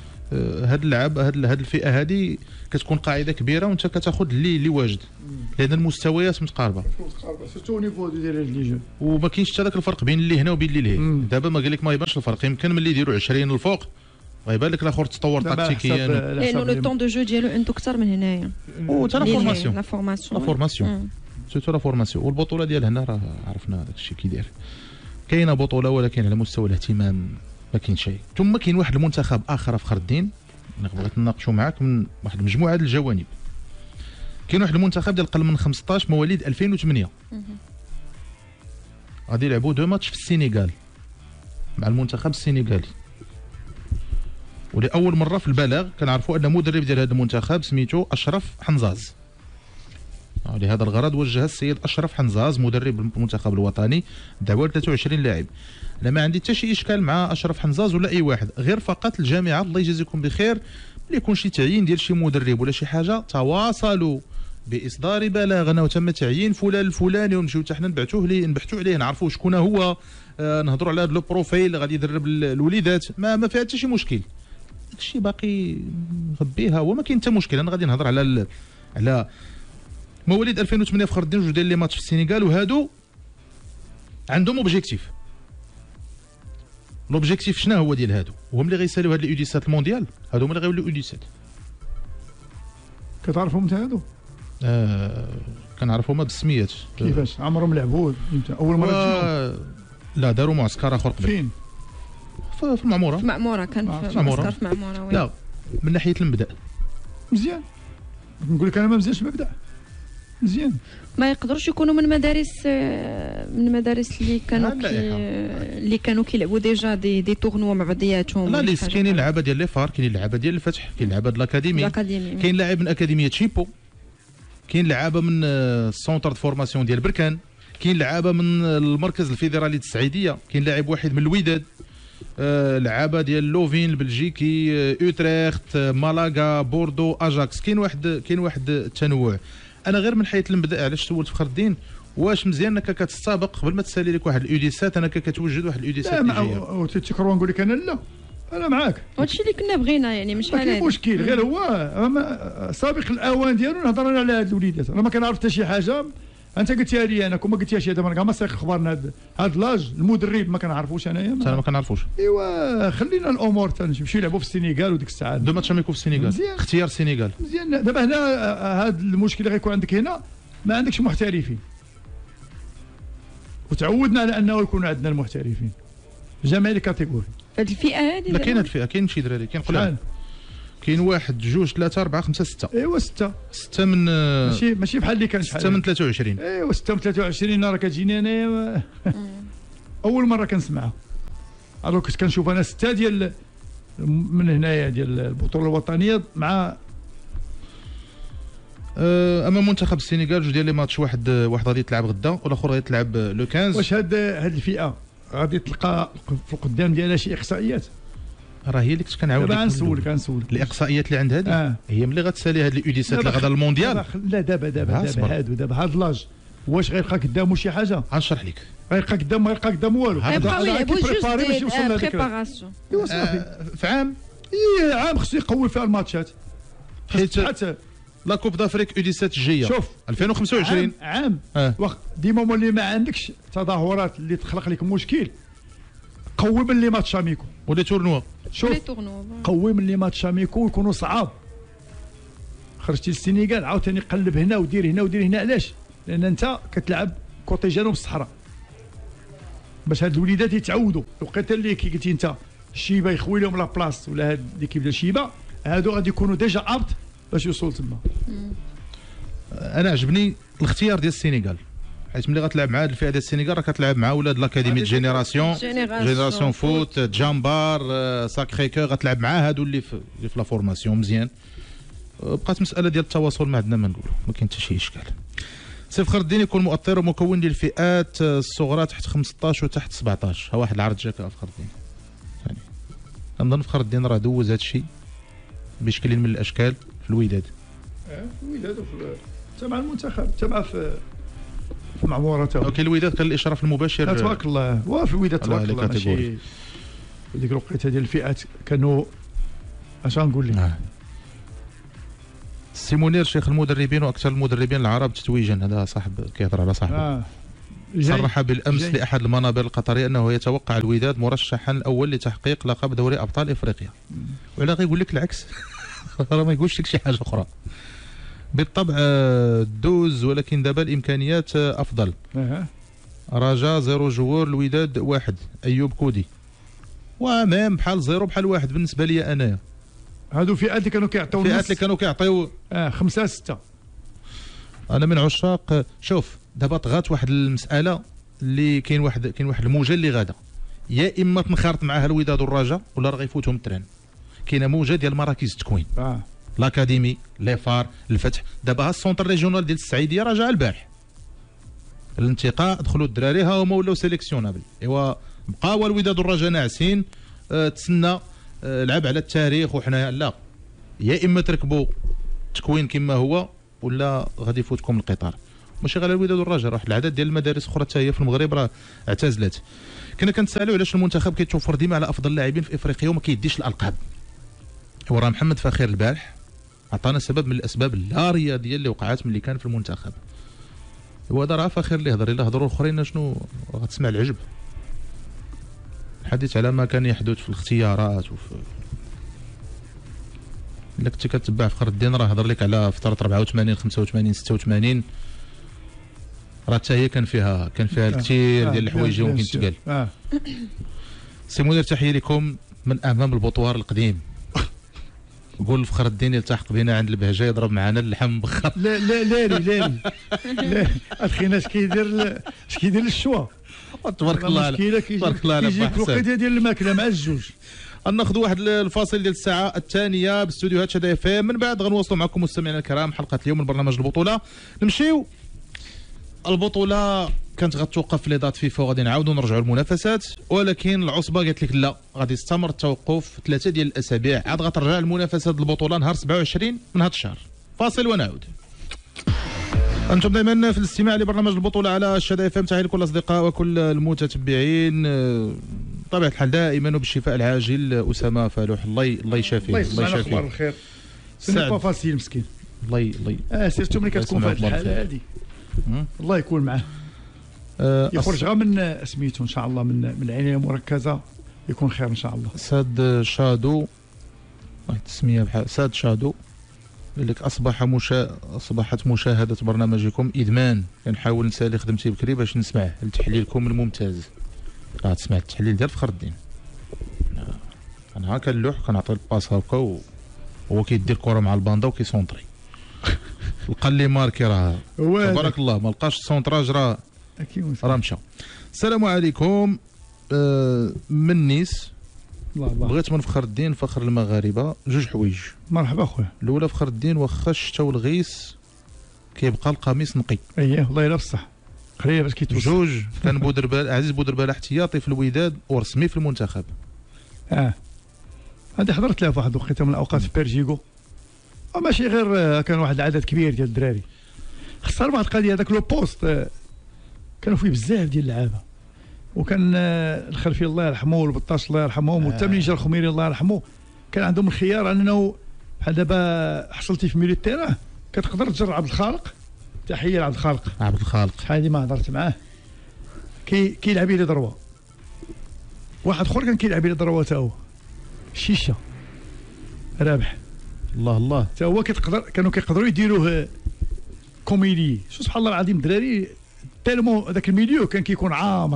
هاد اللعب هاد الفئه هذه كتكون قاعده كبيره وانت كتاخذ اللي واجد، لان المستويات متقاربه سيرتو نيفو ديال لي جو، وما كاينش حتى داك الفرق بين اللي هنا وبين اللي لهيه. دابا ما قال لك ما يبانش الفرق، يمكن ملي يديروا 20 الفوق غيبان لك الاخر تطور تكتيكيا، لانه لو طون دو جو ديالو عنده اكثر من هنايا، وتا لا فورماسيون سيرتو لا فورماسيون. والبطوله ديال هنا راه عرفنا داك الشيء كي داير، كاينه بطوله ولكن على مستوى الاهتمام ما كاين شيء. ثم كاين واحد المنتخب اخر فخر الدين انا بغيت نناقشوا معاك من واحد المجموعه ديال الجوانب. كاين واحد المنتخب ديال القرن من 15 مواليد 2008 غادي يلعبوا 2 ماتش في السنغال مع المنتخب السنغالي، ولاول مره في البلاغ كنعرفوا ان مدرب ديال هذا المنتخب سميتو اشرف حنزاز. لهذا الغرض وجه السيد اشرف حنزاز مدرب المنتخب الوطني دعوه ل 23 لاعب. انا ما عندي حتى شي اشكال مع اشرف حنزاز ولا اي واحد، غير فقط الجامعه الله يجازيكم بخير ملي يكون شي تعيين ديال شي مدرب ولا شي حاجه تواصلوا باصدار بلاغ انه تم تعيين فلان الفلاني، ونمشيو حتى حنا نبحثوا عليه نعرفوا شكون هو، نهضروا على هذا لو بروفيل غادي يدرب الوليدات، ما فيها حتى شي مشكل. داكشي باقي غبيها وما كاين حتى مشكل. انا غادي نهضر على مواليد 2008 فخر الدين، جوج ديال لي ماتش في السينيغال، وهادو عندهم اوبجيكتيف. لوبجيكتيف شنو هو ديال هادو؟ وهم اللي غيساليو هاد الاو 17 المونديال، هادو هما اللي غيوليو الاو 17. كتعرفهم انت هادو؟ كنعرفوهم بالسميات. كيفاش عمرهم لعبوا اول مره؟ لا داروا معسكر اخر قبل. فين؟ في المعموره. في معموره، كان في معسكر في معموره. لا من ناحيه المبدا مزيان. نقول لك انا ما مزيانش المبدا مزيان. ما يقدروش يكونوا من مدارس اللي كانوا كيلعبوا ديجا دي تورنوا مع بعضياتهم. لا ليس كاينين لعابه ديال لي فار، كاينين لعابه ديال الفتح، كاين لعابه ديال الاكاديمي، كاين لاعب من اكاديميه شيبو، كاين لعابه من السونتر دو فورماسيون ديال بركان، كاين لعابه من المركز الفيدرالي السعيديه، كاين لاعب واحد من الوداد، لعابه ديال لوفين البلجيكي، اوتريخت، مالاغا، بوردو، اجاكس. كاين واحد التنوع. انا غير من حيث المبدا علاش سولت فخر الدين، واش مزيان انك كتستابق قبل ما تسالي لك واحد الاو 17 انك كتوجد واحد الاو 17 اللي تكرر نقول لك انا لا، انا معاك. هادشي اللي كنا بغينا يعني مش حاجه. كاين مشكل غير هو سابق الاوان ديالو نهضر انا على هاد الوليدات. انا ما كنعرف حتى شي حاجه. انت قلتيها لي انا كون ما قلتيهاش هذا ما سايق اخبارنا هاد لاج المدرب ما كنعرفوش انايا. انا ما كنعرفوش. ايوا خلينا الامور تنمشيو يلعبوا في السينيغال وديك الساعات. دو ماتش ميكو في السينيغال، اختيار السينيغال مزيان. دابا هنا هاد المشكل اللي غيكون عندك هنا ما عندكش محترفين، وتعودنا على انه يكون عندنا المحترفين جميع الكاتيجوري. هاد الفئه هذه لا كاين هاد الفئه، كاين شي دراري كاين قلال، كاين 1 2 3 4 5 6. ايوا 6 من ماشي بحال اللي كان شحال 6 من 23. ايوا 6 من 23 راه كتجيني انايا اول مره كنسمعها. الو كنت كنشوف انا 6 ديال من هنايا ديال البطوله الوطنيه مع اما منتخب السينيغال جوج ديال لي ماتش، واحد غادي تلعب غدا والاخر غادي تلعب لو 15. واش هاد الفئه غادي تلقى في القدام ديالها شي احصائيات؟ راه هي اللي كنت كنعاود دابا غنسولك الاقصائيات اللي عند هذه هي ملي غتسالي هاد الاو 17 اللي غدا المونديال. لا دابا هاد لاج واش غيلقى قدامه شي حاجه؟ غنشرح لك. غيلقى قدام ما يلقى قدامه والو. غيبقاو يلعبوا جوج ديال بريباراسيون. ايوا صافي في عام عام خصو يقوي فيها الماتشات، حيت لا كوب دافريك او 17 الجايه شوف 2025 عام ديما ملي ما عندكش تظاهرات اللي تخلق لك مشكل، قوي من لي ماتش اميكو ولي تورنوا. شوف قوي من لي ماتش اميكو يكونوا صعاب. خرجتي للسينيغال عاوتاني قلب هنا ودير هنا ودير هنا. علاش؟ لان انت كتلعب كوتي جنوب الصحراء باش هاد الوليدات يتعودوا. الوقيته اللي كي قلتي انت الشيبه يخوي لهم لا بلاص ولا هاد ليكيب ديال الشيبه، هادو غادي يكونوا ديجا ابط باش يوصلوا تما. انا عجبني الاختيار ديال السينيغال، حيت ملي غتلعب مع هاد الفئه ديال السينيغال راه كتلعب مع ولاد لاكاديمي جينيراسيون فوت، جامبار، ساكري كور، غتلعب مع هادو اللي في لا فورماسيون مزيان. بقات مساله ديال التواصل ما عندنا ما نقولوا، ما كاين حتى شي اشكال. سي فخر الدين يكون مؤطر ومكون للفئات الصغرى تحت 15 وتحت 17. ها واحد العرض جاك فخر الدين يعني نظن فخر الدين راه دوز هذا الشيء بشكل من الاشكال في الوداد. الوداد تبع المنتخب تبع في معموره تاعو. كاين الوداد كان الاشراف المباشر تبارك الله. وفي الوداد تبارك الله ماشي ديك الوقيته ديال الفئات كانوا اش غنقول لك. سي منير شيخ المدربين واكثر المدربين العرب تتويجا، هذا صاحب كيهضر على صاحبه. صرح بالامس لاحد المنابر القطريه انه يتوقع الوداد مرشحا الاول لتحقيق لقب دوري ابطال افريقيا. ولا غيقول لك العكس راه ما يقولش لك شي حاجه اخرى. بالطبع دوز، ولكن دابا الامكانيات افضل. رجاء 0 جوار، الوداد 1. ايوب كودي وامام بحال 0 بحال 1 بالنسبه لي انايا. هادو فئات اللي كانوا كيعطيو فئات اللي كانوا كيعطيو 5 6. انا من عشاق. شوف دابا طغات واحد المساله اللي كاين واحد الموجه اللي غادا، يا اما تنخرط معها الوداد والرجاء ولا راه غيفوتهم التران. كاينه موجه ديال مراكز التكوين، لاكاديمي، لي فار، الفتح. دابا ها السونتر ريجيونال ديال السعيديه راه جا البارح الانتقاء، دخلوا الدراري ها هما ولاو سيليكسيونابل. ايوا بقاو الوداد والرجاء ناعسين، تسنى لعب على التاريخ وحنا لا، يا اما تركبوا تكوين كما هو ولا غادي يفوتكم القطار. ماشي غير الوداد والرجاء، واحد العدد ديال المدارس اخرى حتى هي في المغرب راه اعتزلت. كنا كنتسالوا علاش المنتخب كيتوفر ديما على افضل اللاعبين في افريقيا وما كيديش الالقاب. وراه محمد فخير البارح عطانا سبب من الاسباب اللا رياضيه اللي وقعات ملي كان في المنتخب. هو هذا راه فخير اللي هضر، الا هضروا الاخرين شنو غتسمع العجب. الحديث على ما كان يحدث في الاختيارات وفي الا كنتي كتبع فخر الدين راه هضر لك على فتره 84 85 86 راه حتى هي كان فيها الكثير ديال الحوايج اللي ممكن تقال. سي منير تحيه لكم من امام البطوار القديم. قول لفخر الدين يلتحق بنا عند البهجه يضرب معنا اللحم مبخر. لا لا لا لا لا اخينا اش كيدير للشوا. تبارك الله تبارك الله كيجيك الوقيته ديال الماكله مع الجوج. غناخذ واحد الفاصل ديال الساعه الثانيه باستوديوهات شدا اف ام، من بعد غنواصلوا معكم مستمعينا الكرام حلقه اليوم من برنامج البطوله. نمشيو البطوله كانت غتوقف في ليضات فيفا وغادي نعاودوا نرجعوا للمنافسات، ولكن العصبه قالت لك لا، غادي يستمر التوقف 3 ديال الاسابيع، عاد غترجع المنافسات البطوله نهار 27 من هذا الشهر. فاصل ونعود. انتم دائما في الاستماع لبرنامج البطوله على الشدا اف ام. تحيه لكل الاصدقاء وكل المتتبعين. طبيعه الحال دائما وبالشفاء العاجل اسامه فالوح، الله يشافيه. الله يشافيه بالخير. سي با فاسيل مسكين. الله سيرتو ملي كتكون في هذه الحاله هذه الله يكون معاه. يخرج غير من سميتو ان شاء الله من العنايه المركزه، يكون خير ان شاء الله. ساد شادو التسميه بحال ساد شادو قال لك اصبحت مشاهده برنامجكم ادمان، كنحاول نسالي خدمتي بكري باش نسمعه لتحليلكم الممتاز. راه تسمع التحليل ديال فخر الدين. انا كنلوح كنعطي الباس هكا وهو كيدير الكره مع الباندا وكيسونطري. لقى لي ماركي راه تبارك الله، ما لقاش السونطراج راه مشى. السلام عليكم من نيس. بغيت من فخر الدين فخر المغاربه جوج حوايج. مرحبا خويا. الاولى فخر الدين واخا الشتا والغيس كيبقى القميص نقي. اييه والله الا بصح قريه باش كيتوسع. جوج كان بودربال عزيز بودربال احتياطي في الوداد ورسمي في المنتخب. هذه حضرت لها في واحد الوقيته من الاوقات في بيرجيكو، وماشي غير كان واحد العدد كبير ديال الدراري. خسر واحد القضيه هذاك لو بوست كانوا فيه بزاف ديال اللعابه، وكان الخلفي الله يرحمه والبطاش الله يرحمهم وحتى ملي جا الخميري الله يرحمه كان عندهم الخيار انه بحال دابا حصلتي في ميلي تيران كتقدر تجر عبد الخالق. تحيه لعبد الخالق. عبد الخالق شحال هادي ما هضرت معاه. كيلعب لي ضربه. واحد اخر كان كيلعب لي ضربه تا هو شيشه رابح. الله تا هو كانوا كيقدروا يديروه كوميدي. شو سبحان الله العظيم الدراري تالمو هذاك الميليو كان كيكون عامر.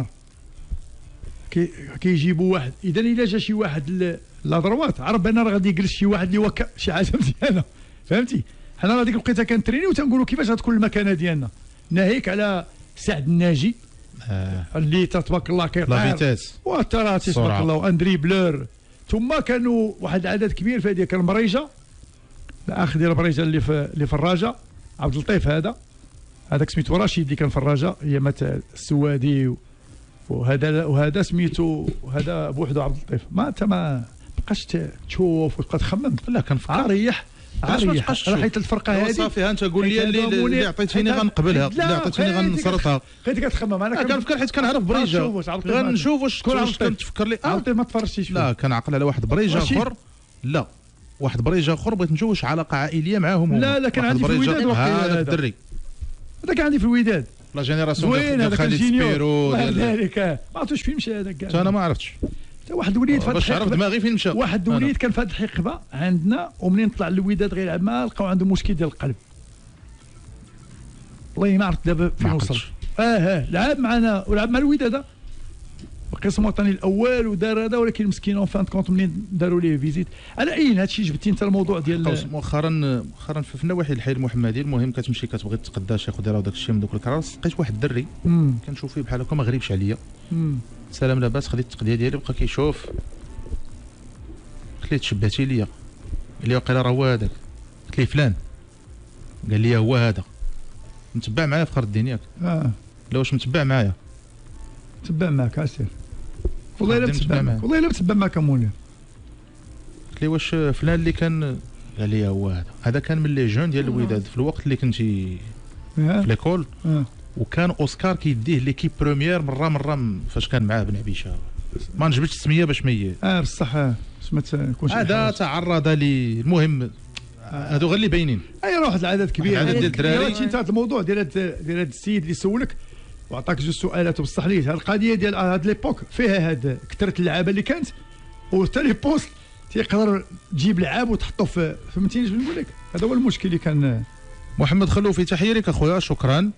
كيجيبوا واحد اذا جا شي واحد لا ضروات عرف بان راه غادي يجلس شي واحد اللي وكا شي حاجه مزيانه، فهمتي؟ حنا راه ديك الوقيته كنترينيو وتنقولوا كيفاش غتكون المكانه ديالنا، ناهيك على سعد الناجي اللي تبارك الله كيطير لا فيتاس وتراتي تبارك الله واندري بلور. ثم كانوا واحد العدد كبير في هذيك المريجه، الاخ ديال البريجه اللي في الرجاء عبد اللطيف هذاك سميتو رشيد اللي كان في الرجاء ايامات السوادي وهذا سميتو هذا بوحدو عبد اللطيف. ما انت ما بقاش تشوف وتبقى تخمم. لا كنفكر ريح راه حيت الفرقه هذه صافي انت قول لي اللي عطيتيني غنقبلها، اللي عطيتيني غنصرفها. بقيت كتخمم. انا كنفكر حيت كنعرف بريجه غنشوف واش كنتفكر لي ما تفرجتيش لا كنعقل على واحد بريجه اخر. لا واحد بريجه اخر بغيت نشوف واش علاقه عائليه معاهم. لا كان عندي في الوداد هذا الدري هذا كان عندي في الوداد لا جينيراسيون ديال خالد سبيرو ديال ذلك. ما عرفتش فين مشى هذاك كاع. انا ما عرفتش. واحد الوليد فهاد باش عرف دماغي فين مشى. واحد الوليد كان في هذه الحقبه عندنا، ومنين طلع للوداد غير يلعب معاه لقاو عنده مشكل ديال القلب. والله ما عرفت دابا فين وصل. لعب معنا ولعب مع الوداد القسم الوطني الاول ودار هذا، ولكن مسكين اون فان كونت منين داروا ليه فيزيت. على اي هادشي جبتي انت الموضوع ديال مؤخرا في النواحي الحي المحمدي. المهم كتمشي كتبغي تتقدى شي خضيره وداك الشيء من دوك الكراس، لقيت واحد الدري كنشوف فيه بحال هكا ما غريبش عليا. سلام لاباس، خديت التقديه ديالي بقى كيشوف. قلت ليه تشبهتي ليا، قال لي واقيلا راه هو هذاك. قلت ليه فلان، قال لي هو هذا. متبع معايا فخر الدين ياك؟ لا واش متبع معايا؟ تبع معك اسير. والله الا متبع معك، والله الا متبع معك مولي. قلت لي واش فلان اللي كان قال لي هو هذا كان من لي جون ديال الوداد في الوقت اللي كنتي في ليكول، وكان اوسكار كيديه ليكيب بروميير مره فاش كان معاه بن عبيشه، ما نجبدش السميه باش بصح سمعت كلشي هذا تعرض لي. المهم هادو غير اللي باينين. راه واحد العدد كبير ديال الدراري. انت هذا الموضوع ديال هذا السيد اللي سولك وعطاك جوج سؤالات وبصح ليه هذه القضيه ديال هاد ليبوك فيها هاد كثره اللعابه اللي كانت، وحتى لي بوست تيقدر تجيب لعاب وتحطو فهمتيني اش نقول لك. هذا هو المشكل اللي كان. محمد خلوفي تحيه لك اخويا، شكرا.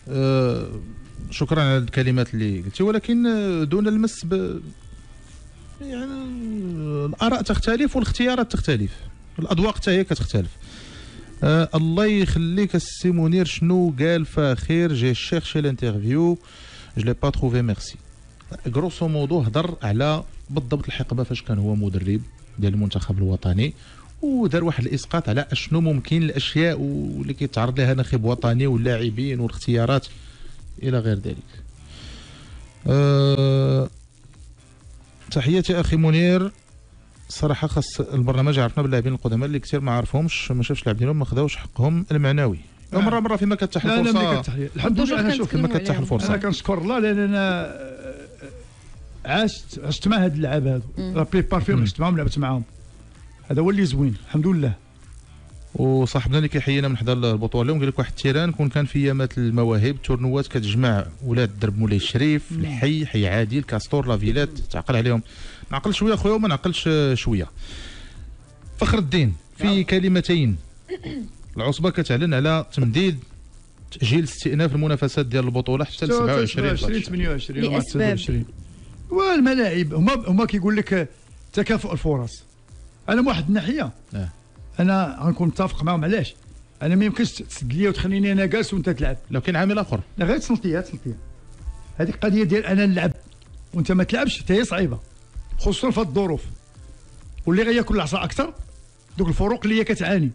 شكرا على الكلمات اللي قلتي، ولكن دون المس يعني الاراء تختلف والاختيارات تختلف، الاذواق حتى هي كتختلف. الله يخليك السي منير، شنو قال فاخر جي شيرشي الانترفيو جو لي با تروفي ميرسي. غروسو مودو هضر على بالضبط الحقبه فاش كان هو مدرب ديال المنتخب الوطني، ودار واحد الاسقاط على اشنو ممكن الاشياء واللي كيتعرض لها ناخب وطني واللاعبين والاختيارات الى غير ذلك. تحياتي اخي منير. صراحه خاص البرنامج عرفنا باللاعبين القدماء اللي كثير ما عرفهمش، ما شافش لاعبين ما خداوش حقهم المعنوي. مره فيما كتتاح الفرصه. الحمد لله انا شوف فيما كتتاح الفرصه انا كنشكر الله لان انا عشت مع هاد اللعابه هادو، لا بريبار فيهم عشت معاهم لعبت معاهم، هذا هو اللي زوين الحمد لله. وصاحبنا اللي كيحيينا من حدا البطوله اليوم قال لك واحد التيران كان في ايامات المواهب تورنوات كتجمع ولاد درب مولاي الشريف، الحي، حي عادل، كاستور، لافيلات، تعقل عليهم. نعقل شويه خويا وما نعقلش شويه. فخر الدين في كلمتين. العصبه كتعلن على تمديد تاجيل استئناف المنافسات ديال البطوله حتى ل 27 28 والملاعب هما كيقول لك تكافؤ الفرص. انا من واحد الناحيه انا غنكون متفق معاهم. علاش؟ انا ما يمكنش تسد ليا وتخليني انا جالس وانت تلعب. لو كاين عامل اخر لا غير تسلطيه هذيك القضيه ديال انا نلعب وانت ما تلعبش حتى هي صعيبه، خصوصا في هذه الظروف، واللي غياكل العصا اكثر دوك الفروق اللي هي كتعاني.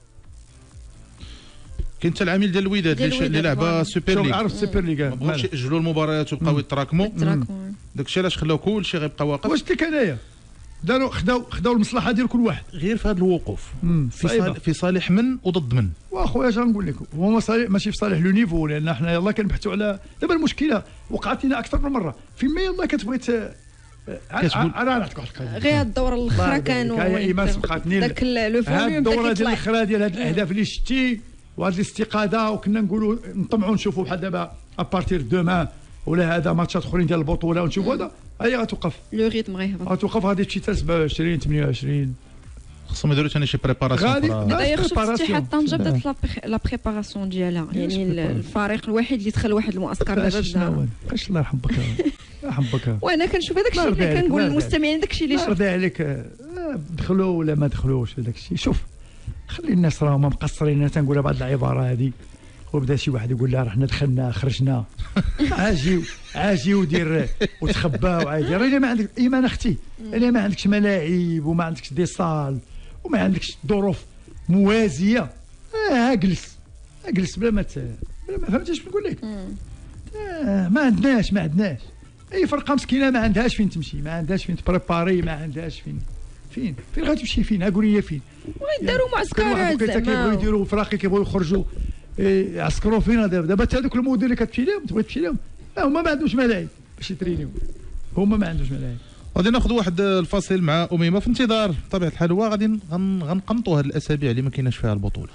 كاين حتى العامل ديال الوداد اللي لعبه سوبر ليغ. عرف السوبر ليغ ما بغاوش ياجلوا المباريات وبقاو يتراكموا. داكشي علاش خلاو كلشي غيبقى واقف. واش قلت لك انايا داروا خداو المصلحه ديال كل واحد غير في هذا الوقوف في صالح من وضد من. واخويا اش غنقول لك، هو ماشي في صالح لو نيفو، لان حنا يلاه كنبحثوا على دابا المشكله وقعت لنا اكثر من مره فين ما يلاه كتبغي انا نعطيك واحد القضيه. غير الدوره الاخرى كانوا ايمان سبقاتني داك لو فوليوم الدوره ديال الاخرى ديال هاد الاهداف اللي شتي وهاد الاستقاده، وكنا نقولوا نطمعوا نشوفوا بحال دابا ابارتير دومان ولا هذا ماتشات اخرين ديال البطوله ونشوفوا هذا هي غتوقف لو ريتم غيهبط، غتوقف غادي تمشي حتى 27 28. خصهم يديروا ثاني شي بريباراسيون. داير خصو اتحاد طنجه بدات لا بريباراسيون ديالها، يعني الفريق الوحيد اللي دخل واحد المعسكر دابا شنو بقاش الله يرحم بك يرحم بك. وانا كنشوف هذاك الشيء اللي كنقول للمستمعين، داك الشيء اللي شفت رضي عليك دخلوا ولا ما دخلوش هذاك الشيء. شوف خلي الناس راهم مقصرين. انا تنقولها بعض العباره هذه وبدا شي واحد يقول لها راه حنا دخلنا خرجنا عاجي ودير وتخبى وعادي. راه الا ما عندك ايمان اختي، الا ما عندكش ملاعب وما عندكش دي صال وما عندكش ظروف موازيه اجلس بلا ما فهمتيش نقول لك. ما عندناش اي فرقه مسكينه ما عندهاش فين تمشي، ما عندهاش فين تبريباري، ما عندهاش فين غتمشي، فين قول لي فين ويداروا معسكرات زعما كيبغيو يديروا فراقي كيبغيو يخرجوا عسكروا فينا دابا حتى هذوك المدن اللي كتمشي لهم تبغي تمشي لهم هما ما عندوش ملاعب باش يترينيو، هما ما عندوش ملاعب. غادي ناخذ واحد الفاصل مع أميمة في انتظار بطبيعة الحال. هو غادي غنقنطوا هاد الاسابيع اللي ما كايناش فيها البطوله،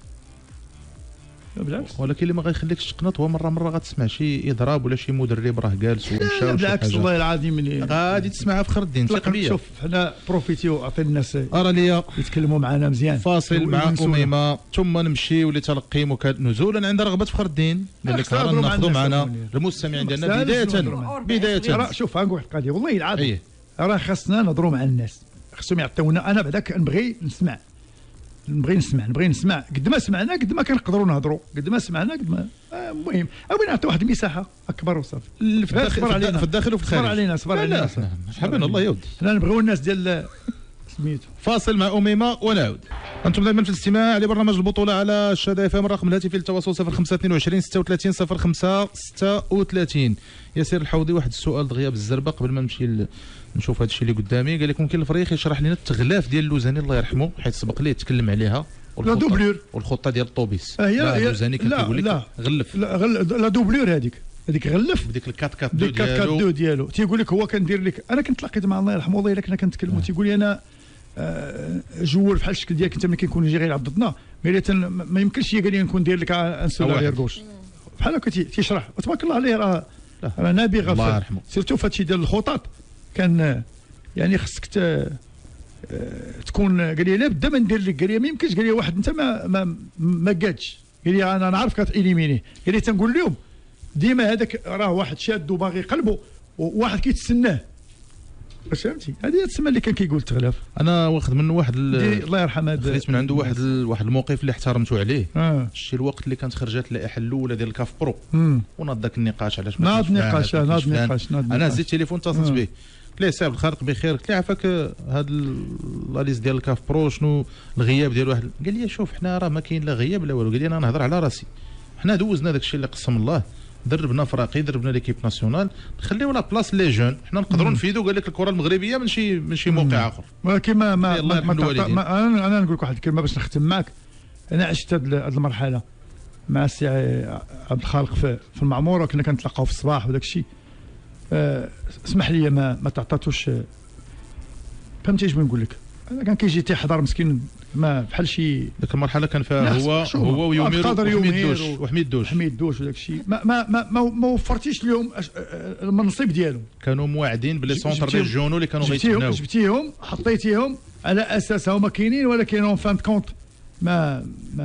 بالعكس. ولكن اللي ما غيخليكش تقنط هو مره غتسمع شي اضراب ولا شي مدرب راه جالس ومشى. بالعكس والله العظيم اللي غادي تسمعها فخر الدين ثق بيا. شوف حنا بروفيتيو عطي الناس ارى ليا يتكلموا معنا مزيان. فاصل مع أميمة ثم نمشيو لتلقي نزولا عند رغبه فخر الدين. قال لك ناخذوا معنا المستمعين ديالنا بدايه. شوف غنقول واحد القضيه والله العظيم راه خاصنا نهضروا مع الناس، خاصهم يعطيونا. انا بعدا كنبغي نسمع قد ما سمعنا قد ما كنقدروا نهضروا، قد ما سمعنا قد ما المهم بغي نعطي واحد المساحه اكبر وصافي في الداخل وفي الخارج. صبر علينا حبنا الله يودي. حنا نبغيو الناس ديال سميتو. فاصل مع اميمه ونعود. انتم دائما في الاستماع لبرنامج البطوله على الشاده اف ام. الرقم الهاتفي للتواصل 0522 36 05 36. ياسر الحوضي، واحد السؤال دغيا بالزربه قبل ما نمشي نشوف هذا الشيء اللي قدامي. قال لك ممكن الفريق يشرح لنا التغلاف ديال اللوزاني الله يرحمه، حيت سبق ليه تكلم عليها، لا دوبلور والخطه ديال الطوبيس. اللوزاني كان كيقول لك غلف. لا دوبلور هذيك غلف بديك الكات كات دو ديالو. تيقول لك هو كندير لك، انا كنت تلاقيت مع الله يرحمه والله الا كنا كنتكلموا، تيقول لي انا جوال بحال الشكل ديالك انت ملي كيكون يجي غير ضدنا، ما يمكنش قال لي نكون داير لك ان سولارير غوش بحال هكا تيشرح، وتبارك الله عليه راه نابغه الله يرحمه، سيرتو في هادشي ديال الخطط. كان يعني خصك تكون، قال لي لا بدا ما ندير لك، قال لي ما يمكنش، قال لي واحد انت ما قادش، قال لي انا نعرف كتاليميني، قال لي تنقول لهم ديما هذاك راه واحد شاد وباغي يقلبوا وواحد كيتسناه، فهمتي؟ هذه تسمى اللي كان كيقول التغلاف. انا واخد منه واحد الله يرحمه، خديت من عنده واحد الموقف اللي احترمته عليه. شتي الوقت اللي كانت خرجت اللائحه الاولى ديال الكاف برو، وناض ذاك النقاش علاش ناض نقاش انا هزيت التليفون اتصلت به، قلت له صاحب الخالق بخير، قلت له عافاك هاد لا ليست ديال الكاف برو شنو الغياب ديال واحد؟ قال لي شوف حنا راه ما كاين لا غياب لا والو، قال لي انا نهضر على راسي، حنا دوزنا داك الشيء اللي قسم الله، دربنا فراقي، دربنا ليكيب ناسيونال، نخليو لا بلاص لي جون، حنا نقدروا نفيدوا. قال لك الكره المغربيه من شي موقع اخر، ولكن ما انا نقول لك واحد الكلمه باش نختم معك. انا عشت هذه المرحله مع السي عبد الخالق في المعموره، كنا كنتلاقاو في الصباح وداك الشيء. اسمح لي ما تعطاتوش، فهمتي اش بنقول لك؟ انا كان كيجي تيحضر مسكين ما بحال شي. ذيك المرحله كان فيها هو ويومير وحميد دوش وداك الشيء، ما وفرتيش لهم المنصب ديالهم. كانوا موعدين بلي سونتر ريجيونو اللي كانوا غيتبناو، جبتيهم حطيتيهم على اساس هما كاينين، ولكن اون فان كونت ما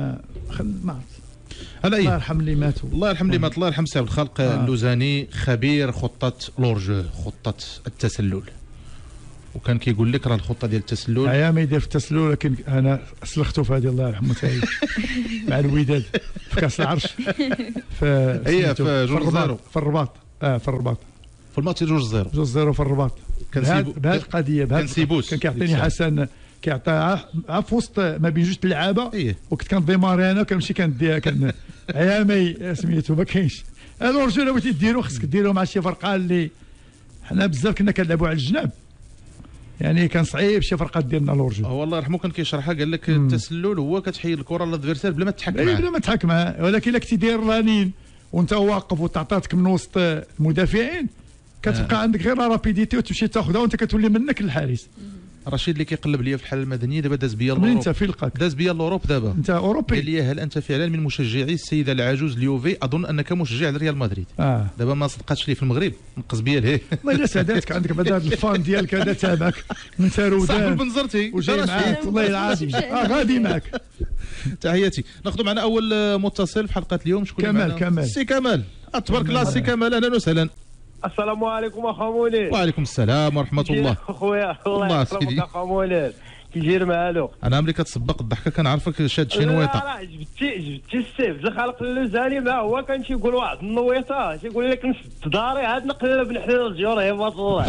الله يرحم اللي ماتوا، الله يرحم اللي مات، الله يرحم سي عبد الخالق اللوزاني، خبير خطه لورجو، خطه التسلل. وكان كيقول لك راه الخطه ديال التسلل ما يدير في التسلل، ولكن انا سلختو في هذه الله يرحمه تاعي مع الوداد في كاس العرش في جوج زيرو في الرباط. في الرباط في الماتش جوج زيرو في الرباط. بهذه القضيه كان كيعطيني حسن، كيعطيها في وسط ما بين جوج اللعابه، وكنت كنديماري انا كنمشي كان عيامي سميتو ما كاينش. الو رجوله بغيتي ديرو خصك ديرو مع شي فرقه اللي حنا بزاف كنا كنلعبوا على الجناب، يعني كان صعيب شي فرقه ديالنا لورجو. هو الله يرحمه كان كيشرحها، قال لك التسلل هو كتحيد الكره للادفيرسير بلا ما تحكم معاه، بلا ما تحكم معاه، ولكن الا كنتي داير رانين وانت واقف وتعطاتك من وسط المدافعين، كتبقى عندك غير رابيديتي وتمشي تاخذها وانت كتولي منك الحارس. رشيد اللي كيقلب ليا في الحاله المدنيه دابا داز بيا لوروب. انت فين لقاك؟ داز بيا لوروب دابا، انت اوروبي. قال لي هل انت فعلا من مشجعي السيده العجوز اليوفي؟ اظن انك مشجع لريال مدريد. دابا ما صدقاتش لي في المغرب، نقص بيا لهيه. والله الا سعداتك عندك بعدا هذا الفان ديالك هذا تابعك من تارودان صاحب بنزرتي وجاي معاك، والله العظيم غادي معاك. تحياتي. ناخذ معنا اول متصل في حلقه اليوم. شكون كمال سي كمال. تبارك الله سي كمال، اهلا وسهلا. السلام عليكم اخا مولير. وعليكم السلام ورحمه الله. خويا الله يسلمك اخا مولير، كي داير مالو؟ انا ملي كتسبق الضحكه كنعرفك شاد شي نويطه. لا جبتي السيف الخالق اللوزاني، ما هو كان تيقول واحد النويطه، تيقول لك نسد داري عاد نقلب نحل الجور هبط الله.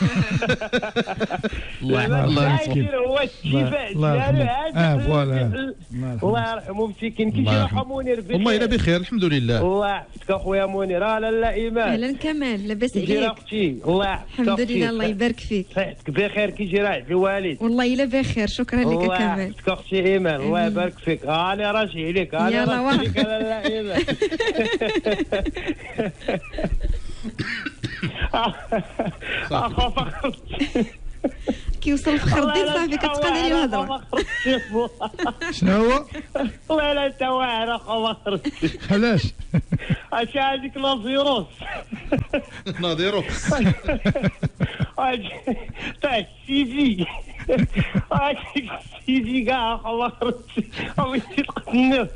الله مسكين هو الشفاء ديالو عاد الله يرحمه مسكين. كي يرحم منير بخير؟ والله الا بخير الحمد لله. الله يحفظك اخويا منير. لا ايمان. اهلا كمال، لاباس عليك؟ اختي الله يحفظك. الحمد لله الله يبارك فيك. صحتك بخير؟ كي جي راجع الوالد؟ والله الا بخير، شكرا لك كمال. الله يحفظك اختي ايمان، الله يبارك فيك. انا راجع لك، انا راجع لك. لا ايمان. اخا فخر كيوصل فخر الدين صافي كتبقى عليه الهضره. شنو هو؟ والله لا انت واعر اخا فخر. علاش؟ اش هذيك ناظيروس ناظيروس تاع السيفي هذيك السيفي كاع اخا فخر بغيتي تقتلني.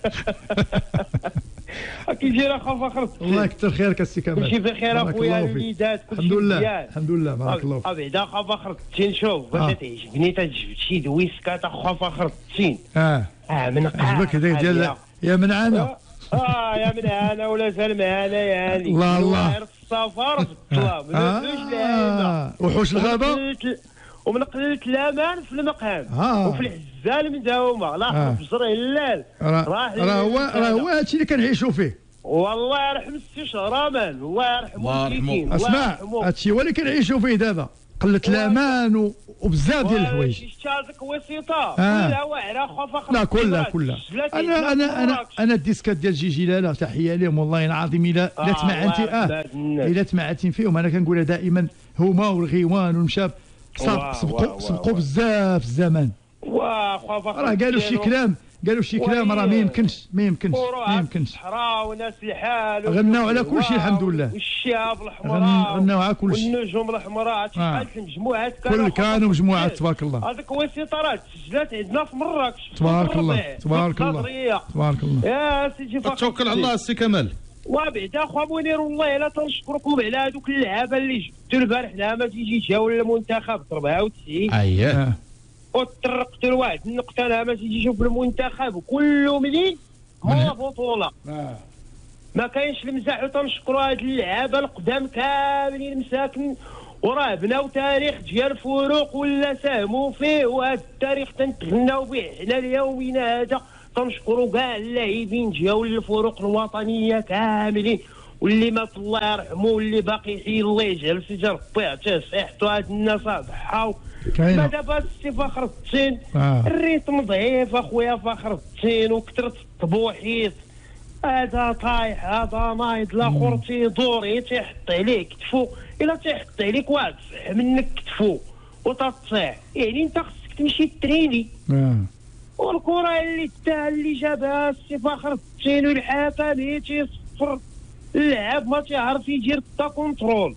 كي جير اخا فخر. الله يكثر خيرك السي كمال. كلشي بخير اخويا، الوليدات كلشي الحمد لله الحمد لله بارك الله فيك. بعدا اخا فخر تنشوف باش تعجبني تجبد شي دويسكات اخا فخر التين. من عجبك هذاك ديال يا منعانه. يا منعانه ولا سلمانه يعني. الله السفر بالطلاب. وحوش الغابه ومن قلة الامان في المقام وفي الحزال مداومه لا خرج بجر هلال راه هو هادشي اللي كنعيشوا فيه. والله يرحم السي شهرامان، الله يرحمه. اسمع هادشي هو اللي كنعيشوا فيه دابا، قلة الامان وبزاف ديال الحوايج. شي هذيك وسيطه كلها واعره خفا لا كلها. انا الديسكات ديال جيجي لاله تحيه لهم والله العظيم. الا تمعتين فيهم انا كنقولها دائما، هما والغيوان والمشاب سبقوا بزاف الزمان. راه قالوا شي كلام راه ما يمكنش. صحراء وناس الحال غناو على كل شيء الحمد لله، والشعب الحمراء غناو على كل شيء، والنجوم الحمراء شحال المجموعات كانوا مجموعات تبارك الله. هذيك وسيطه راه تسجلات عندنا في مراكش تبارك الله يا سيدي. توكل على الله السي كمال. وبعدا اخويا منير والله الا تنشكركم على هذوك اللعابه اللي جبتوا البارح لما تيجي جاو للمنتخب 94 اييه وتطرقتوا لواحد النقطه لما تيجي يشوف المنتخب وكل مدين هو بطوله ما كاينش المزاح. وتنشكروا هاد اللعابه القدام كاملين مساكن وراه بناو تاريخ ديال الفروق ولا ساهموا فيه، وهذا التاريخ تنتغناو به حنا ليومنا هذا. تنشكروا كاع اللاعبين جاو للفروق الوطنيه كاملين، واللي مات الله يرحمه واللي باقي يحيي الله يجعل في ربي عطاه صحته. هاد الناس ضحاو. ما دابا السي فخر الدين الريتم ضعيف اخويا فخر الدين وكثرت الطبوحيط، هذا طايح هذا نايض الاخر تيدور تيحط عليه كتفو، الا تيحط عليك واحد صح منك كتفو وتطيح يعني انت خصك تمشي تريني. والكره اللي جابها السي فخر الدين والحكم تيصفر اللعب ما تيعرف يدير التا كونترول.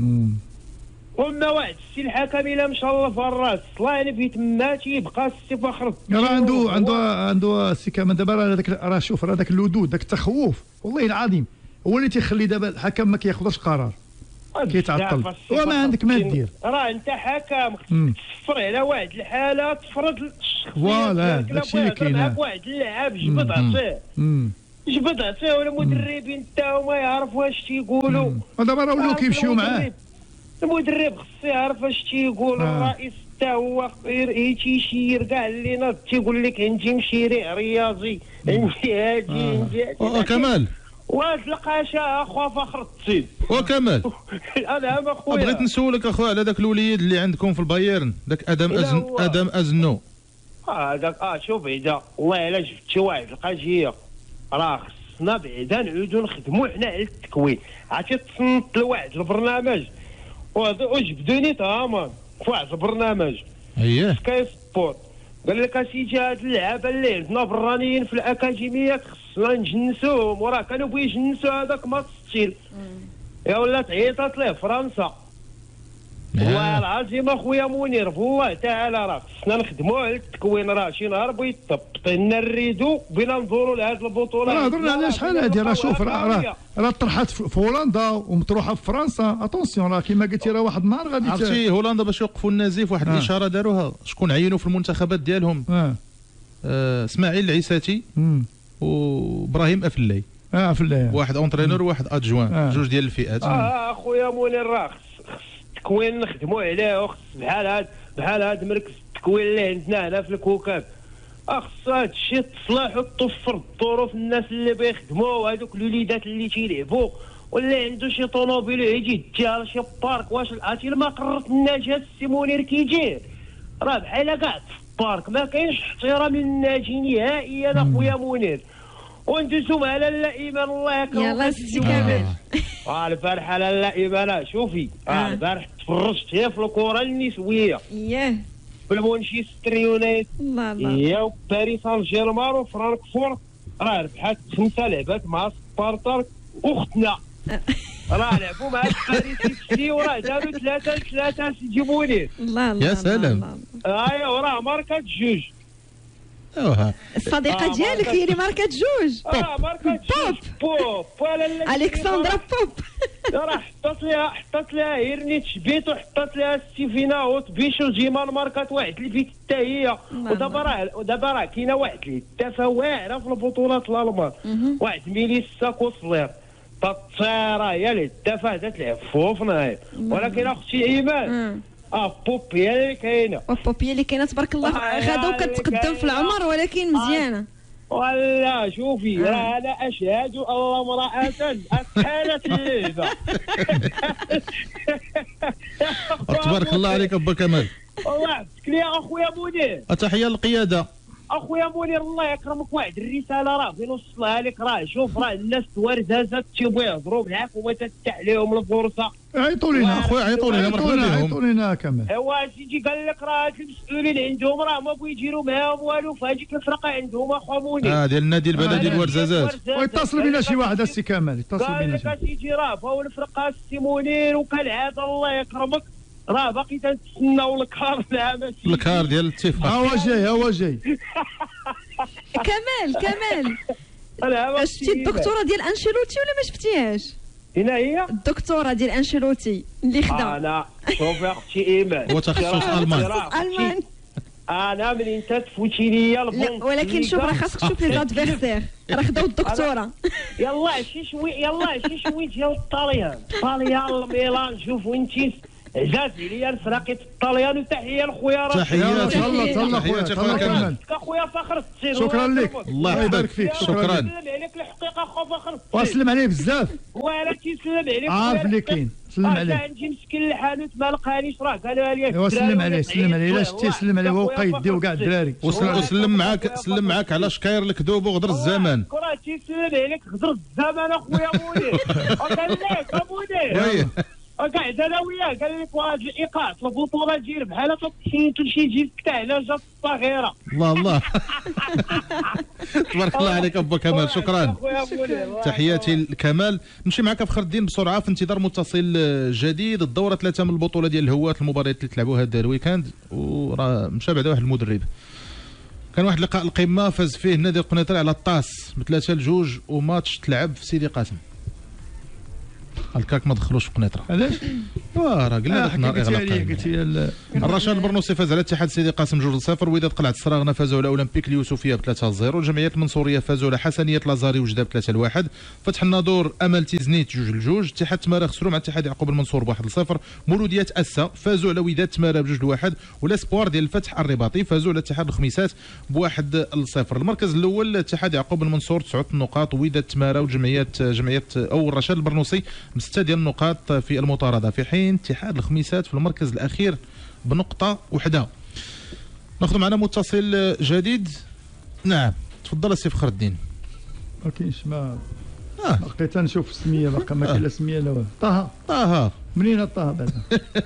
قلنا واحد السي الحكم الا مشى الله في الراس الله يعني تما تيبقى السي فخر الدين. راه عنده السي كمال دابا راه شوف راه داك اللدود داك التخوف والله العظيم هو اللي تيخلي دابا الحكم ما كياخذش قرار كيتعطل. وما عندك ما دير، راه انت حكم تصفر على واحد الحاله تفرض الشخصيه. فوالا داكشي اللي كاين. واحد اللاعب جبد عطيه ولا المدربين تاعو ما يعرفوا واش تيقولوا. دابا راه ولاو كيمشيو معاه. المدرب خصو يعرف اش تيقول. الرئيس حتى هو تيشير كاع اللي ناض تيقول لك عندي مشيريع رياضي عندي هادي كمال واش لقاشا اخوا فخر الدين وكمال. انا اخويا بغيت نسولك اخويا على ذاك الوليد اللي عندكم في البايرن داك ادم ازنو. هذاك شوف بعدا والله الا جبت شي واحد القضيه راه خصنا بعدا نعودوا نخدموا حنا على التكوين. عرفتي تصنت لواحد البرنامج وجبدوني تماما في واحد البرنامج سكاي سبورت قال لك اسيدي هاد اللعابه اللي عندنا برانيين في الاكاديميات خصنا نجنسوهم، وراه كانوا بغيو يجنسوا هذاك ماتش ستيل يا ولات عيطات ليه فرنسا. والله العظيم اخويا منير بالله تعالى راه خصنا نخدموا على التكوين. راه شي نهار بغيت يطبط لنا الريدو بغينا ندوروا لهاد البطوله. راه هضرنا على شحال هادي راه شوف راه طرحت في هولندا ومطروحه في فرنسا. اتونسيون راه كيما قلتي راه واحد النهار غادي عرفتي هولندا باش يوقفوا النزيف واحد الاشاره داروها شكون عينوا في المنتخبات ديالهم اسماعيل العيساتي وابراهيم افلاي. افلاي واحد اونترينور وواحد ادجوان جوج ديال الفئات. اخويا منير راه التكوين نخدموا عليه وخص بحال هاد مركز التكوين اللي عندنا هنا في الكوكب. خص هاد الشيء تصلح وتوفر الظروف الناس اللي بيخدموا وهذوك الوليدات اللي تيلعبوا واللي عنده شي طوموبيل يجي يديها لشي بارك. واش عرفتي لما قررت النجاة السي منير كيجي راه بحال كاع في البارك ما كاينش احترام للناجي نهائيا اخويا منير. وندوزو مع لاله ايمان الله يكرمك. يلاه سي كامل. البارح لاله ايمان شوفي البارح تفرجت هي في الكره النسويه في المانشستر يونايتد هي باريس سان جيرمان وفرانكفورت راه ربحات 5 لعبات مع سبارتاك اختنا راه لعبوا مع باريس سي وراه داروا 3-3 سيدي منير. يا سلام. ايوا راه ماركات 2. الصديقه ديالك هي اللي ماركات 2. ماركات 2 بوب الكسندرا بوب. راه حطت لها هيرنيتش بيت وحطت لها ستيفينا اوت بيشو جيمان ماركات واحد البيت حتى هي. ودابا راه كاينه واحد الهدافه واعره في البطولات الالمان واحد ميليسا كوسلير تطيره هي الهدافه هذا تلعب فوفنا. ولكن اختي ايمان بوبي اللي كاينه بوبي اللي كاينه تبارك الله غدا وكتقدم في العمر ولكن مزيانه. ولا شوفي راه انا اشهد الله امراه اتحالت اللعبه. تبارك الله عليك ابا كمال. والله عفتك لي اخويا منير. تحيه للقياده اخويا منير الله يكرمك. واحد الرساله راه بغي نوصلها لك. راه شوف راه الناس توارزازات تيبغوا يهضروا معاك وما تتاح لهم الفرصه. عيطوا لنا اخويا عيطوا لنا مرحبا بهم. عيطوا لنا كمان. ايوا سيدي قال لك راه المسؤولين عندهم راه ما بغوا يديروا معاهم والو في هذيك الفرقه عندهم اخو منير. ديال النادي البلدي الورزازات. ويتصل بينا شي واحد السي كمال يتصل بينا. قال لك سيدي راه فهو الفرقه السي منير وكالعاده الله يكرمك راه باقي تنتسناو الكار العام. الكار ديال الاتفاق هو جاي. كمال شفتي الدكتوره ديال انشيلوتي ولا ما شفتيهاش؟ هنا هي الدكتوره ديال انشيلوتي اللي خدا. انا شوفي اختي ايمان هو تخصص المان. انا منين تفوتي ليا البون. ولكن شوف راه خاصك تشوف لي زادفيرسير راه خداو الدكتوره. يلا شي شوي ديال الطاليان الميلان. شوف وانتي عزازي ليا الفراقي الطاليان. وتحيه لخويا راه تحياتي تهلا كمان اخويا فخر السير. شكرا لك الله يبارك فيك. شكرا. سلم عليك الحقيقه اخو فخر السير. واسلم عليه بزاف. ولا تيسلم عليك. عارف اللي كاين. سلم عليه. عندي مسكين الحانوت ما لقانيش راه قالوا لي. ايوا سلم عليه الا شتي سلم عليه هو قيدي وكاع الدراري. وسلم معاك على شكاير الكذوب وغدر الزمان. راه تيسلم عليك غدر الزمان اخويا منير. وقال لك منير قاعد انا وياه قال لك واحد الايقاع في البطوله تجي بحال شي يجي سكتة على جات الصغيره. الله تبارك الله عليك ابا كمال. شكرا. تحياتي لكمال. نمشي معك فخر الدين بسرعه في انتظار متصل جديد. الدوره 3 من البطوله ديال الهواة المباريات اللي تلعبوا هذا الويكاند وراه مشى بعدا واحد المدرب. كان واحد لقاء القمه فاز فيه نادي القنيطره على الطاس ب3-2 وماتش تلعب في سيدي قاسم. هكاك ما دخلوش في قنيطره. علاش؟ راه قلنا ذاك النهار اغلاق. الرشاد البرنوسي فاز على اتحاد سيدي قاسم 2-0. وداد قلعه الصراغنه فازوا على اولمبيك اليوسفيه ب3-0. الجمعيات المنصوريه فازوا على حسنيه لازاري وجده ب3-1. فتح الناظور امل تيزنيت 2-2. اتحاد تماره خسروا مع اتحاد يعقوب المنصور ب1-0. مولوديات اسا فازوا على وداد تماره ب2-1. والاسبوار ديال الفتح الرباطي فازوا على اتحاد الخميسات ب1-0. المركز الاول اتحاد يعقوب المنصور 9 نقاط. وداد تماره وجمعيه او الرشاد البرنوسي 6 ديال النقاط في المطارده، في حين اتحاد الخميسات في المركز الاخير بنقطه وحده. ناخذ معنا متصل جديد. نعم تفضل السي فخر الدين. ما كاينش ما بقيت نشوف السميه باقا ما كاين لا سميه لا والو. طه منين طه بعدا؟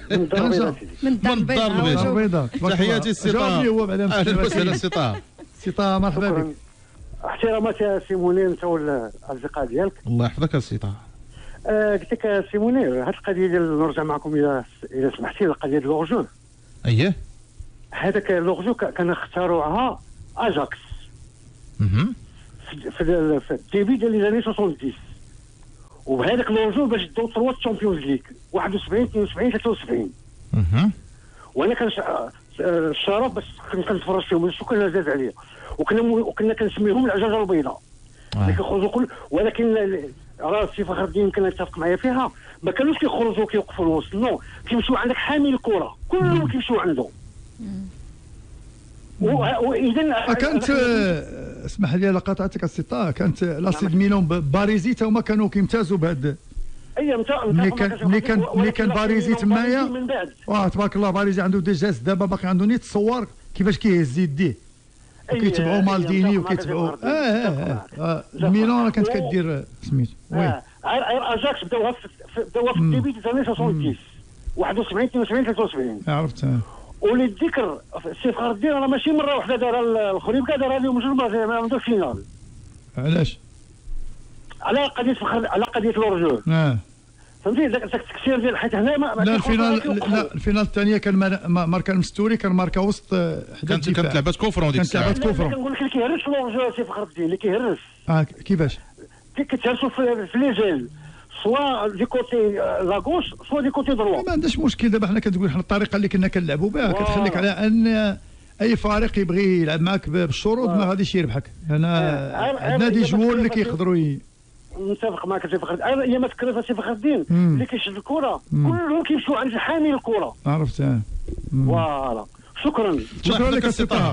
من الدار البيضاء. تحياتي السي طه. اهلا وسهلا السي طه. سي طه مرحبا بك. احترامات يا سي منير انت والاصدقاء ديالك. الله يحفظك السي طه. قلت لك سي منير هذه القضيه ديال نرجع معكم الى سمحتي القضيه ديال لوغجو. اييه هذاك لوغجو كان اختاروها اجاكس في الديبي ديال لي زاني 70. وبهذاك لوغجو باش داو 3 تشامبيونز ليغ 71 72 73. وانا كان الشرف باش كنتفرج فيهم شكون كان زاد عليا. وكنا كنسميهم العجاجه البيضاء. اللي كيخرجوا ولكن راه السي فخر الدين يمكن يتفق معايا فيها. ما كانوش كيخرجوا كيوقفوا الوسط. نو كيمشيو عندك حامل الكره كلهم كيمشيو عنده. واذا كانت اسمح لي قطعتك السي طه. كانت لاسيد ميلون باريزي تا هما كانوا كيمتازوا بهذا. ملي كان باريزي تمايا تبارك الله. باريزي عنده دي جاست دابا باقي عنده نيت تصور كيفاش كيهز يديه. كيتبعوا مالديني وكيتبعوا ميلان كانت كدير سميتو اجاكس بداوها في الديبي ديال 70 71 72 73. عرفت. وللذكر السي فخر الدين راه ماشي مره واحده دار الخريبكه دارها لهم جوج مرات عنده فينال. علاش؟ على قضيه فخر على قضيه لورجو. فهمتي ذاك التكسير ديال حيت هنا لا الفينال الثانيه كان ماركا المستوري كان ماركا وسط حدا كانت لعبات كوفرون ديك الساعه. كنقول لك اللي كيهرس لورجو سي فخر الدين اللي كيهرس. كيفاش؟ كيتهرسوا في لي جيل سوا دي كوتي لاغوش سوا دي كوتي دروا. ما عندناش مشكل. دابا حنا كنقول حنا الطريقه اللي كنا كنلعبوا بها كتخليك على ان اي فريق يبغي يلعب معك بالشروط ما غاديش يربحك. عندنا دي جوار اللي كيقدروا متفق معك سي فخر الدين. ايام ما تكرف سي فخر الدين اللي كيشد الكره كلهم كيمشيو عند حامل الكره. عرفت. فوالا. شكرا لك سي طه.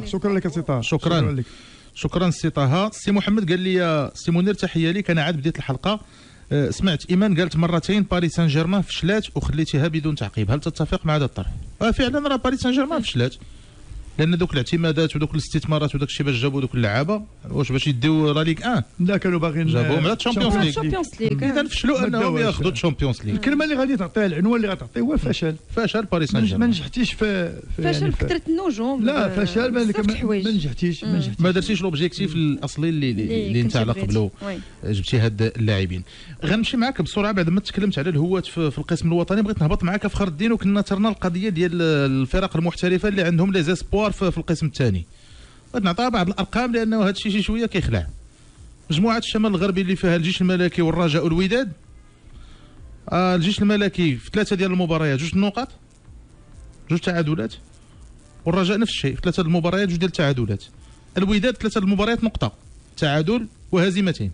شكرا سي طه. سي محمد قال لي سي منير تحيه ليك. انا عاد بديت الحلقه سمعت ايمان قالت مرتين باريس سان جيرمان فشلات وخليتيها بدون تعقيب، هل تتفق مع هذا الطرح؟ فعلا راه باريس سان جيرمان فشلات لان دوك الاعتمادات ودوك الاستثمارات وداك الشيء باش جابوا دوك اللعابه واش باش يديو لا ليغ 1 لا كانوا باغيين جابوهم على الشامبيونز ليغ اذا فشلوا انهم ياخذوا الشامبيونز ليغ. الكلمه اللي غادي تعطيها العنوان اللي غتعطيه هو فشل باريس سان جيرمان. ما نجحتيش في فشل بكثره النجوم. لا فشل ما نجحتيش ما درتيش لوبجيكتيف الاصلي اللي انت على قبله جبتي هاد اللاعبين. غنمشي معاك بسرعه بعد ما تكلمت على الهوات في القسم الوطني. بغيت نهبط معاك فخر الدين وكنا ترنا القضيه ديال الفرق المحترفه اللي عندهم لي زيسبوار في القسم الثاني. بغيت نعطيها بعض الارقام لانه هذا الشيء شي شويه كيخلع. مجموعه الشمال الغربي اللي فيها الجيش الملكي والرجاء والوداد، الجيش الملكي في 3 ديال المباريات 2 نقاط 2 تعادلات، والرجاء نفس الشيء في 3 المباريات 2 ديال التعادلات. الوداد 3 المباريات نقطه تعادل وهزيمتين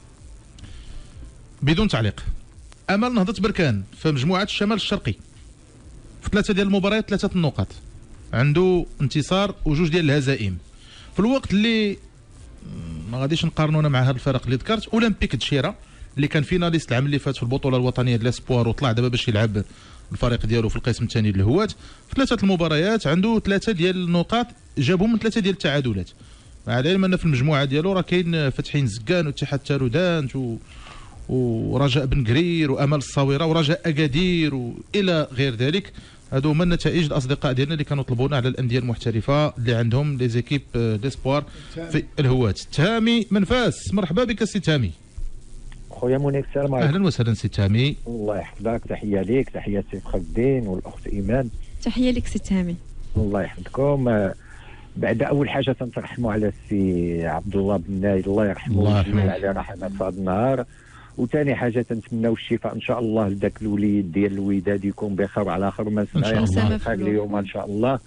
بدون تعليق. امل نهضه بركان في مجموعه الشمال الشرقي في 3 ديال المباريات 3 النقاط، عنده انتصار و2 ديال الهزائم. في الوقت اللي ما غاديش نقارنونا مع هذا الفرق اللي ذكرت، اولمبيك دشيره اللي كان فيناليست العام اللي فات في البطوله الوطنيه ديال الاسبوار وطلع دابا باش يلعب الفريق ديالو في القسم الثاني للهوات، في 3 المباريات عنده 3 ديال النقاط جابهم من 3 ديال التعادلات. مع العلم ان في المجموعه ديالو راه كاين فتحين زكان واتحاد تارودانت ورجاء بن قرير وامل الصاوره ورجاء اكادير والى غير ذلك. هادو هما النتائج الاصدقاء ديالنا اللي كانوا طلبونا على الانديه المحترفه اللي عندهم لي زيكيب ديسبوار في الهوات. تامي من فاس، مرحبا بك سي تامي. خويا منير السلام عليكم. اهلا وسهلا سي تامي. الله يحفظك. تحيه ليك، تحيه سي فخر الدين والاخت ايمان. تحيه لك سي تامي. الله يحفظكم. بعد اول حاجه تنترحموا على السي عبد الله بن نايل الله يرحمه ويجعل عليه رحمه في هذا النهار. وثاني حاجه تنتمناو الشفاء ان شاء الله لذاك الوليد ديال الوداد يكون بخير على اخر ما سمعنا اليوم ان شاء الله.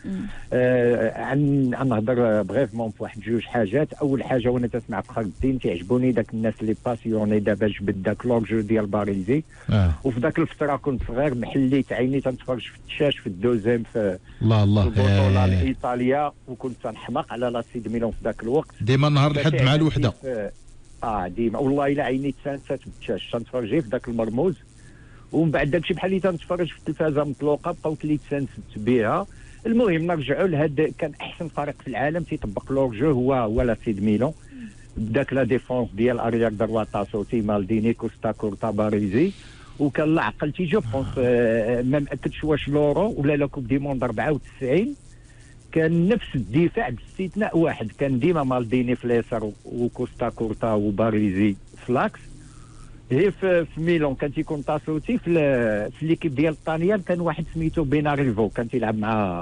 نهضر بريفمون في واحد 2 حاجات. اول حاجه وانا تسمع فخر الدين تيعجبوني داك الناس اللي باسيوني دابا جبد داك لورجو ديال باريزي. وفي ذاك الفتره كنت صغير محليت عيني تنتفرج في التشاش في الدوزيم في الله البطوله الايطاليه، وكنت تنحماق على لاسيد ميلون في ذاك الوقت ديما نهار الحد مع الوحده. ديما والله الا عيني تسانست بالتشاش تنتفرج في ذاك المرموز، ومن بعد داكشي بحال اللي تنتفرج في التلفازه مطلوقه بقاوت لي تسانست بها. المهم نرجعوا لهذا كان احسن فريق في العالم تيطبق لورجو هو لاسيد ميلون بداك لا ديفونس ديال اريير دروا تاسوتي مالديني كوستا كورتا باريزي. وكان لا عقلتي جو بونس ما مأكدش واش لورو ولا لا كوب دي موند 94 كان نفس الدفاع باستثناء واحد، كان ديما مالديني في اليسار وكوستا كورتا وباريزي فلاكس. هي في ميلون كان تيكون تاسوتي في ليكيب ديال الطاليان كان واحد سميتو بيناريفو كان تيلعب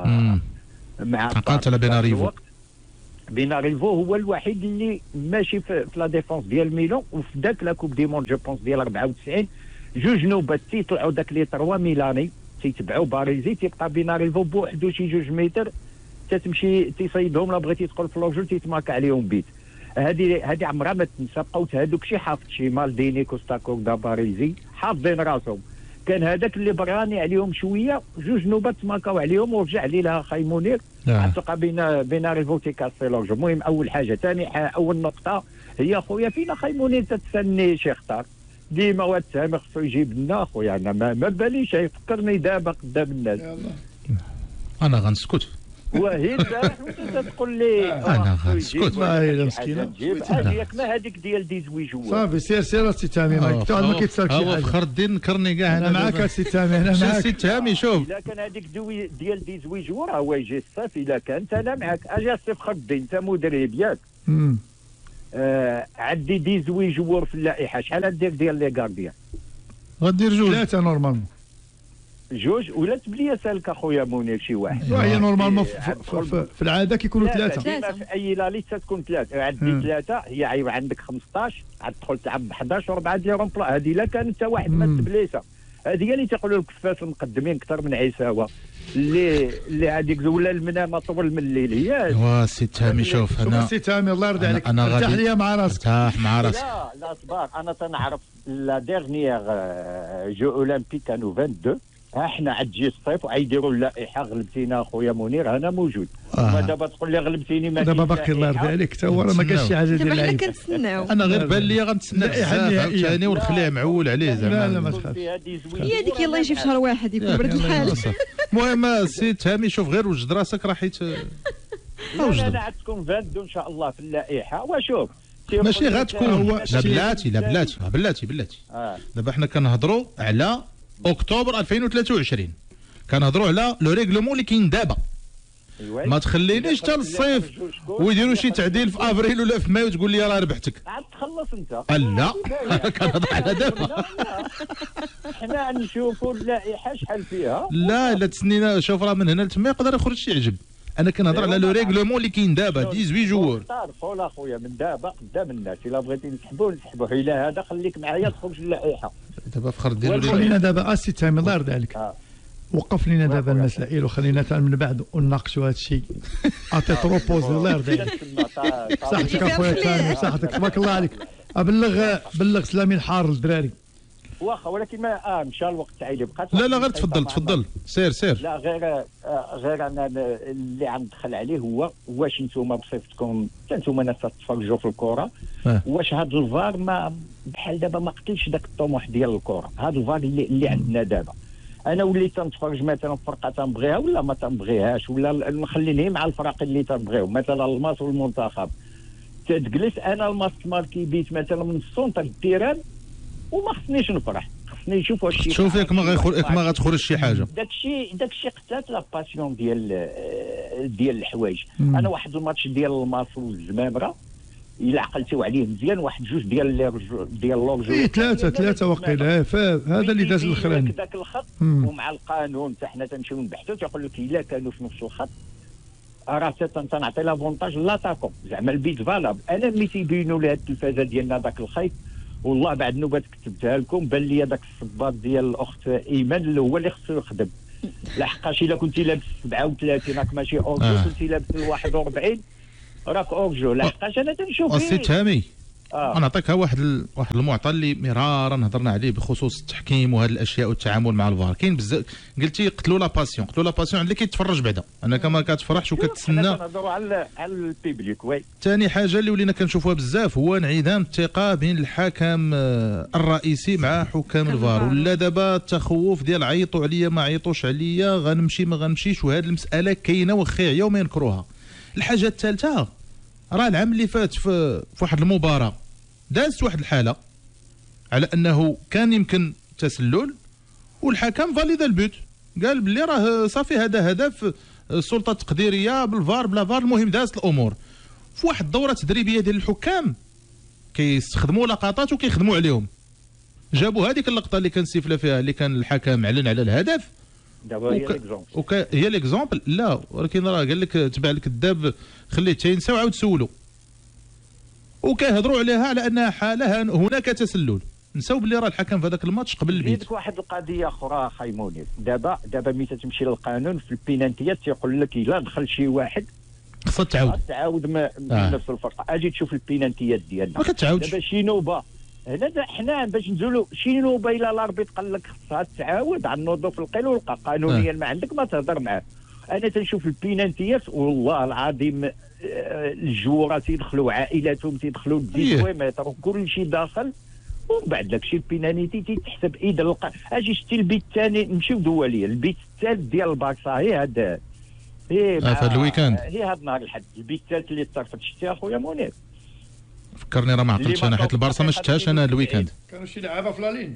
مع قاتل بيناريفو. بيناريفو هو الوحيد اللي ماشي في لا ديفونس ديال ميلون. وفي ذاك لا كوب دي موند جو بونس ديال 94 2 نوبات تيطلعوا داك لي 3 ميلاني تيتبعوا باريزي تيبقى بيناريفو بوحدو شي 2 متر تتمشي تيصيدهم لا بغيتي تدخل في لوجو تيتماكا عليهم بيت. هذه عمرها ما تنسى. بقاوت هذوك شي حافظ شي مالديني كوستا كوردا باريزي حافظين راسهم. كان هذاك اللي براني عليهم شويه 2 نوبات تماكاو عليهم ورجع ليها خاي منير تلقى بين ريفو تيكاسي لوجو. المهم اول حاجه. ثاني اول نقطه هي خويا فينا خاي منير تتسني شي اختار ديما واد سامي خصو يجيب لنا خويا. انا ما باليش يفكرني دابا قدام الناس. انا غنسكت وهي البارح وانت تقول لي انا غنسكت والله مسكينه. هذيك ما هذيك ديال دي زويجوا صافي سير سي تامي ما كيتسالكش شي حاجه. فخر الدين نكرني كاع انا معاك سي تامي انا معاك سي تامي. شوف الا كان هذيك ديال دي زويجوا راه هو يجي الصيف. الا كانت انا معاك اجي الصيف فخر الدين انت مدرب ياك عدي دي زويجوا في اللائحه شحال غدير ديال لي غارديان؟ غدير 2 3 نورمالمون 2 ولا تبلي سالك اخويا منير شي واحد. هي نورمالمون في العاده كيكونوا 3 في اي لا ليست تكون 3 عندي 3 هي عيب عندك 15 عاد تدخل تلعب ب 11 و4 ديال رومبلا. هذه الا كانت حتى واحد ما تبليسه هذه هي اللي تيقولوا الكفاس المقدمين اكثر من عيساوه اللي هذيك ولا المنامه طول من الليل. هي سي تامي. شوف انا سي تامي الله يرضي عليك ارتاح ليا مع راسك. ارتاح مع راسك. لا صبار انا تنعرف لا ديرنيير جو اولمبيك كانوا 22 احنا عتجي الصيف وعيديروا اللائحه غلبتينا اخويا منير انا موجود. وما دابا تقول لي غلبتيني ما دابا باقي الله يرضي عليك حتى هو راه ما قالش شي حاجه ديال اللعيبه. دابا حنا كنتسناو. انا غير بان لي غنتسنى بزاف عاوتاني والخليع معول عليه زعما. لا ما تخافش. هي هذيك يلاه يجي في شهر واحد يكون برد الحال. المهم سي تامي شوف غير وجد راسك راه حيت لا عندكم فالدو ان شاء الله في اللائحه. وشوف ماشي غتكون لا بلاتي دابا حنا كنهضروا على اكتوبر 2023 كنهضروا على لو ريغلومون اللي كاين دابا. ما تخلينيش حتى للصيف ويديروا شي تعديل في افريل ولا في مايو تقول لي راه ربحتك. عاد تخلص انت. لا كنهضر على دابا. حنا نشوفوا اللائحه شحال فيها. لا تسنينا شوف راه من هنا لتما يقدر يخرج شي عجب. انا كنهضر على لو ريغلومون اللي كاين دابا 18 جوور. تعرفوا اخويا من دابا قدام الناس الا بغيتي نسحبوا الا هذا خليك معايا تخرج اللائحه. دابا فخر ديالو خلينا دابا اسي تامي الله يرضي عليك. وقف لنا دابا المسائل وخلينا حتى من بعد ونناقشوا هذا الشيء. اتي تروبوز الله يرضي عليك. صحتك اخويا تامي صحتك تبارك الله عليك. بلغ سلامي الحار للدراري. واخا ولكن ما مشى الوقت تاعي اللي بقات. لا غير تفضل سير. لا غير انا اللي غندخل عليه هو واش نتوما بصفتكم حتى نتوما ناس تتفرجوا في الكره واش هذا الفار ما بحال دابا ما قتلش داك الطموح ديال الكره. هذا الفار اللي عندنا دابا انا وليت تنتفرج مثلا في فرقه تنبغيها ولا ما تنبغيهاش ولا نخليني مع الفرق اللي تنبغيهم مثلا الماس والمنتخب. تجلس انا الماسك ماركي بيت مثلا من السونتر التيران وما خصنيش نفرح. خصني نشوف واش شوف ياك ما غتخرج شي حاجه. داكشي قتلت لا باسيون ديال الحوايج. انا واحد الماتش ديال الماس والزمامره الا عقلتوا عليه مزيان واحد جوج ديال لورجو ثلاثه وقيله هذا اللي داز الاخراني داك الخط ومع القانون حتى حنا تنمشيو نبحثوا تيقول لك الا كانوا في نفس الخط راه تنعطي لافونتاج لاتاكون زعما البيت فالاب. انا ملي تيبينوا لي هاد التلفازه ديالنا داك الخيط والله بعد نوبات كتبتها لكم بان لي داك الصباط ديال الاخت ايمان اللي هو اللي خصو يخدم. لحقاش الا كنتي لابس 37 راك ماشي اورجو كنتي لابس 41 راك اورجو. لحقاش انا تنشوف السي تامي انا نعطيك واحد المعطى اللي مرارا هضرنا عليه بخصوص التحكيم وهذه الاشياء والتعامل مع الفار. كاين بزاف قلتي قتلوا لا باسيون اللي كيتفرج بعدا انا كما كتفرحش وكتسنى. كنهضروا على البيبليك. وي ثاني حاجه اللي ولينا كنشوفوها بزاف هو انعدام الثقه بين الحكم الرئيسي مع حكام الفار. ولا دابا التخوف ديال عيطوا عليا ما عيطوش عليا غنمشي ما غنمشيش وهذه المساله كاينه واخا يوم ينكروها. الحاجه الثالثه راه العام اللي فات في واحد المباراه دازت واحد الحاله على انه كان يمكن تسلل والحكم فاليدا البوت قال بلي راه صافي هذا هدف السلطه التقديريه بالفار بلا فار. المهم دازت الامور في واحد الدوره تدريبيه ديال الحكام كيستخدموا لقطات وكيخدموا عليهم. جابوا هذيك اللقطه اللي كان سيفلا فيها اللي كان الحكم علن على الهدف دابا هي ليكزومبل. لا ولكن راه قال لك تبع الكذاب خليه تينسى وعاود سولو وكيهضروا عليها على انها حاله هناك تسلل. نساو بلي راه الحكم في هذاك الماتش قبل البيت. زيدك واحد القضيه اخرى خاي منير. دابا ملي تمشي للقانون في البينانتيات تيقول لك الا دخل شي واحد خصها تعاود من نفس الفرقه. اجي تشوف البينانتيات ديالنا ما كتعاودش. دابا شي نوبه هنا حنا باش نزولوا شي نوبه الا الاربيط قال لك خصها تعاود عن نوضوا في القيل والقى قانونيا ما عندك ما تهضر معاه. انا تنشوف البينانتيات والله العظيم الجوارات يدخلوا عائلاتهم تيدخلوا الديكومتر وكل شيء داخل ومن بعد داكشي البينانيتي تيتحسب اذا اجي شتي البيت الثاني نمشيو دوليا البيت الثالث ديال البارسا هي هذا في هذا الويكاند هي هذا النهار الحد البيت الثالث اللي طرفت شتي اخويا منير. فكرني راه ما عقلتش انا حيت البارسا ما شفتهاش انا هذا الويكاند. كانوا شي لعابه في لالين.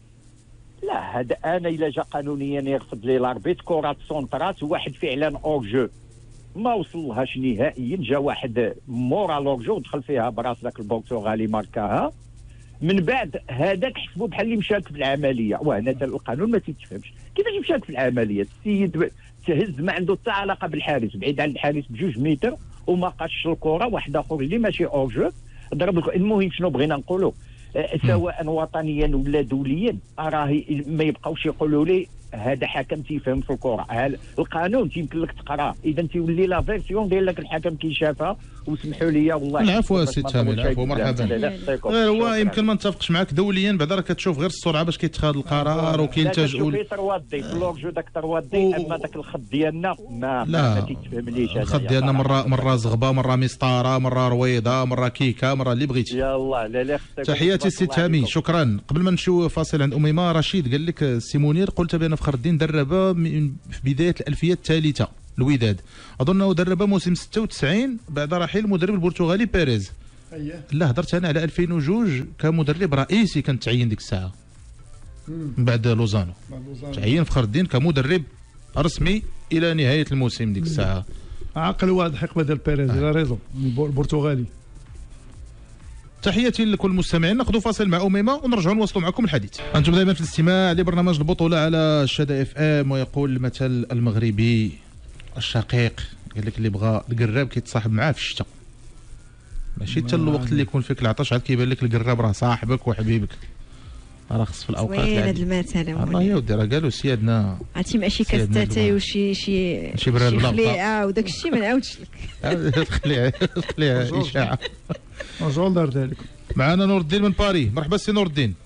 لا هذا انا الا جا قانونيا يرفض لي الاربيت كرات سونترات واحد فعلا اورجو ما وصلهاش نهائيا. جا واحد مورا لورجو دخل فيها براس ذاك البرتغالي ماركاها من بعد هذاك حسبوا بحال اللي مشارك في العمليه. وهنا القانون ما تيتفهمش كيفاش مشارك في العمليه. السيد تهز ما عنده حتى علاقه بالحارس بعيد عن الحارس ب2 متر وما قاش الكره. واحد اخر اللي ماشي اورجو ضرب. المهم شنو بغينا نقولوا سواء وطنيا ولا دوليا راه ما يبقاوش يقولوا لي هذا حكم تيفهم في الكره. القانون يمكن لك تقراه، اذا تيولي لا فيرسيون ديال لك الحكم كيشافها. وسمحوا لي والله. العفو سي تامر، العفو مرحبا. غير هو يمكن ما نتفقش معك دوليا، بعدا راه كتشوف غير السرعه باش كيتخاذ القرار وكيلتجؤوا. شوفي تروادي في لورجو داك تروادي، اما داك الخط ديالنا ما تيتفهمليش. الخط ديالنا مره زغبه، مره مسطره، مره رويضه، مره كيكه، مره اللي بغيتي. يلاه لا تحياتي سي تامي، شكرا. قبل ما نمشيو فاصل عند اميمه، رشيد قال لك سي منير قلت بان فخر الدين درب في بدايه الالفيه الثالثه الوداد، اظنه درب موسم 96 بعد رحيل المدرب البرتغالي بيريز. لا هضرت انا على 2002 كمدرب رئيسي كان تعين ديك الساعه من بعد لوزانو. تعين فخر الدين كمدرب رسمي الى نهايه الموسم ديك الساعه. عقل واضح حقبه ديال بيريز، لا ريزون البرتغالي. تحياتي لكل المستمعين. ناخذ فاصل مع اميمه ونرجعوا نواصلوا معكم الحديث. انتم دائما في الاستماع لبرنامج البطوله على الشدا اف ام. ويقول المثل المغربي الشقيق، قال لك اللي بغى القراب كيتصاحب معاه في الشتاء، ماشي حتى الوقت اللي يكون فيك العطش عاد كيبان لك القراب راه صاحبك وحبيبك. راه خص في الاوقات وين هذا المثل الله يا ودي، راه قالوا سيادنا عرفتي مع شي كاستاتاي وشي خليعه وداك الشيء ما نعاودش لك. خليعه اشاعه. رجعوا دار ذلك. معنا نور الدين من باري. مرحبا سي نور الدين.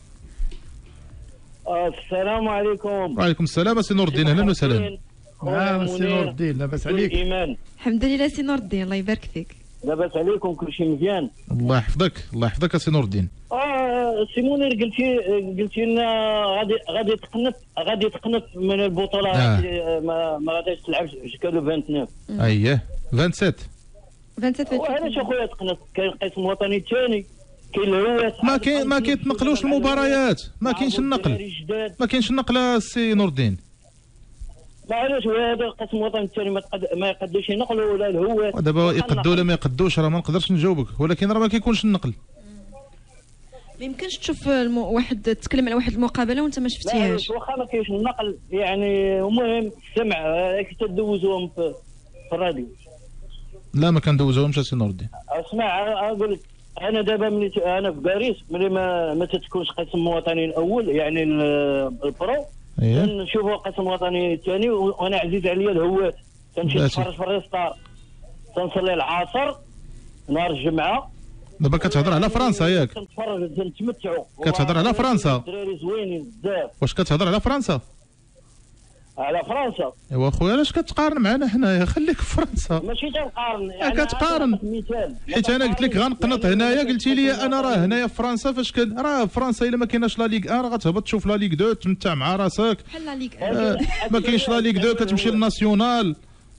السلام عليكم. وعليكم السلام سي نور الدين، اهلا وسهلا. سي نور الدين لاباس عليك؟ ايمان الحمد لله سي نور الدين، الله يبارك فيك. لاباس عليكم كلشي مزيان؟ الله يحفظك، الله يحفظك سي نور الدين. سي منير قلتي لنا غادي تقنط من البطوله. ما غاديش تلعب جكالو 29. اييه 27. وعلاش اخويا تقنط؟ كاين القسم الوطني الثاني، كاين الهواس. ما كيتنقلوش المباريات، ما كاينش النقل، ما كاينش النقل سي نور الدين. معليش هذا القسم الوطني الثاني ما يقدوش ينقلوا ولا الهواس. ودابا يقدوا ولا ما يقدوش راه ما نقدرش نجاوبك، ولكن راه ما كيكونش النقل. ما يمكنش تشوف واحد تتكلم على واحد المقابله وانت ما شفتيهاش. واخا ما كاينش النقل يعني. المهم السمع راك تدوزوهم في الراديو. لا ما كندوزوهمش سي نور الدين. اسمع اقول لك، انا دابا ملي انا في باريس ملي ما تتكونش قسم وطني الاول يعني البرو، نشوفوا القسم الوطني الثاني وانا عزيز عليا الهوات. تنمشي نتفرج في الريستار، تنصلي العصر نهار الجمعه. دابا كتهضر على فرنسا ياك؟ كنتفرج نتمتعوا. كتهضر على فرنسا؟ الدراري زوينين بزاف. واش كتهضر على فرنسا؟ على فرنسا. ايوا خويا علاش كتقارن معنا حنايا؟ خليك في فرنسا. ماشي تنقارن يعني كتقارن، حيت انا قلت لك غنقنط هنايا، قلتي لي انا راه هنايا في فرنسا. فاش كان راه فرنسا الا ما كايناش لا ليغ 1 راه غتهبط تشوف لا ليغ 2 تمتع مع راسك. بحال لا ليغ 1 ما كاينش لا ليغ 2 كتمشي للناسيونال.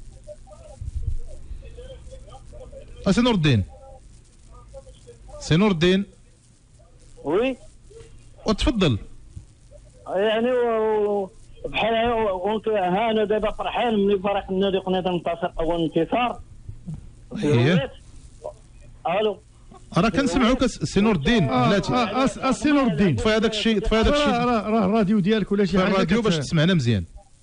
سي نور الدين، سي نور الدين. وي وتفضل. يعني بحال ها انا دابا فرحان ملي فريق النادي قنيط انتصر اول انتصار. الو راه كنسمعوك سي نور الدين. بلاتي سي نور الدين طفي هذاك الشيء، طفي هذاك الشيء. راه الراديو ديالك ولا شي حاجه الراديو باش تسمعنا مزيان.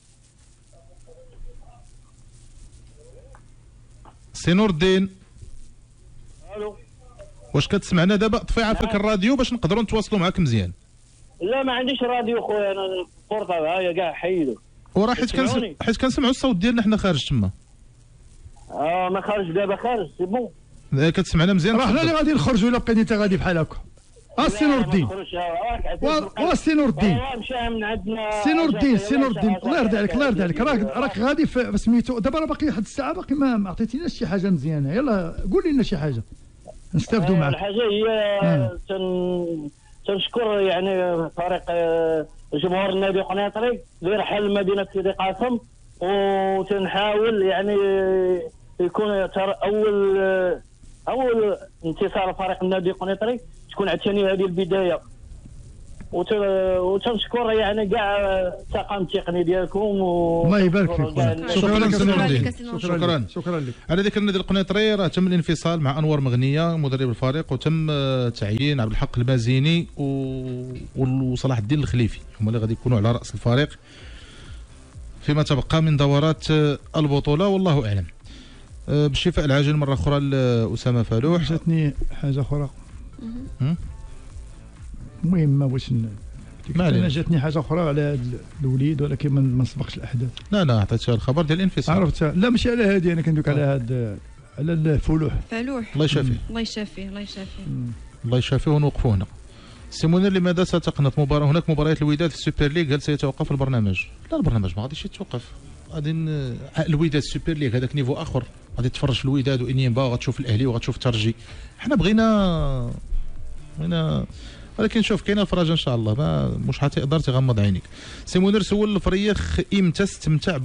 سي نور الدين الو واش كتسمعنا دابا؟ طفي عافاك الراديو باش نقدروا نتواصلوا معاك مزيان. لا ما عنديش راديو خويا، انا البورطه هاهي كاع حيدو. وراه حيت كنسمعوا الصوت ديالنا حنا خارج تما. ما خارج دابا، خارج سي بون. كتسمعنا مزيان. راه حنا اللي غادي نخرجوا الا بقيتي انت غادي بحال هكا. سي نور الدين سي نور الدين سي نور الدين سي نور الدين الله يرضي عليك الله يرضي عليك. راك غادي في سميتو دابا، راه باقي واحد الساعه باقي ما عطيتيناش شي حاجه مزيانه. يلا قول لنا شي حاجه نستافدوا معك. الحاجه هي تنشكر يعني فريق جمهور النادي القنيطري اللي رحل مدينه سيدي قاسم، وتنحاول يعني يكون اول انتصار فريق النادي القنيطري تكون عاوتاني هذه البدايه. وتنشكر يعني كاع الطاقم التقني ديالكم. الله يبارك فيك. شكرا سي نور الدين. شكرا لك. على ذكر النادي القنيطري، راه تم الانفصال مع انور مغنيه مدرب الفريق، وتم تعيين عبد الحق المازيني وصلاح الدين الخليفي هما اللي غادي يكونوا على راس الفريق فيما تبقى من دورات البطوله، والله اعلم. بالشفاء العاجل مره اخرى لاسامه فالوح. جاتني حاجه اخرى مهمه باش انا جاتني حاجه اخرى على هذا الوليد ولكن ما سبقش الاحداث. لا عطيتها الخبر ديال الانفصال. عرفتها. لا ماشي على هذه، انا كندوك على هذا على الفلوح. الله يشافيه. الله يشافيه ونوقفوا هنا. سي منير، لماذا ستقنط هناك مباريات الوداد في السوبر ليغ؟ هل سيتوقف البرنامج؟ لا، البرنامج ما غاديش يتوقف. غادي الوداد السوبر ليغ هذاك نيفو اخر، غادي تفرج في الوداد وانيمبا وغتشوف الاهلي وغتشوف الترجي. حنا بغينا ولكن شوف كاينه الفرجه ان شاء الله، ما مش حتقدر تغمض عينيك. سي منير سول الفريخ امتى استمتع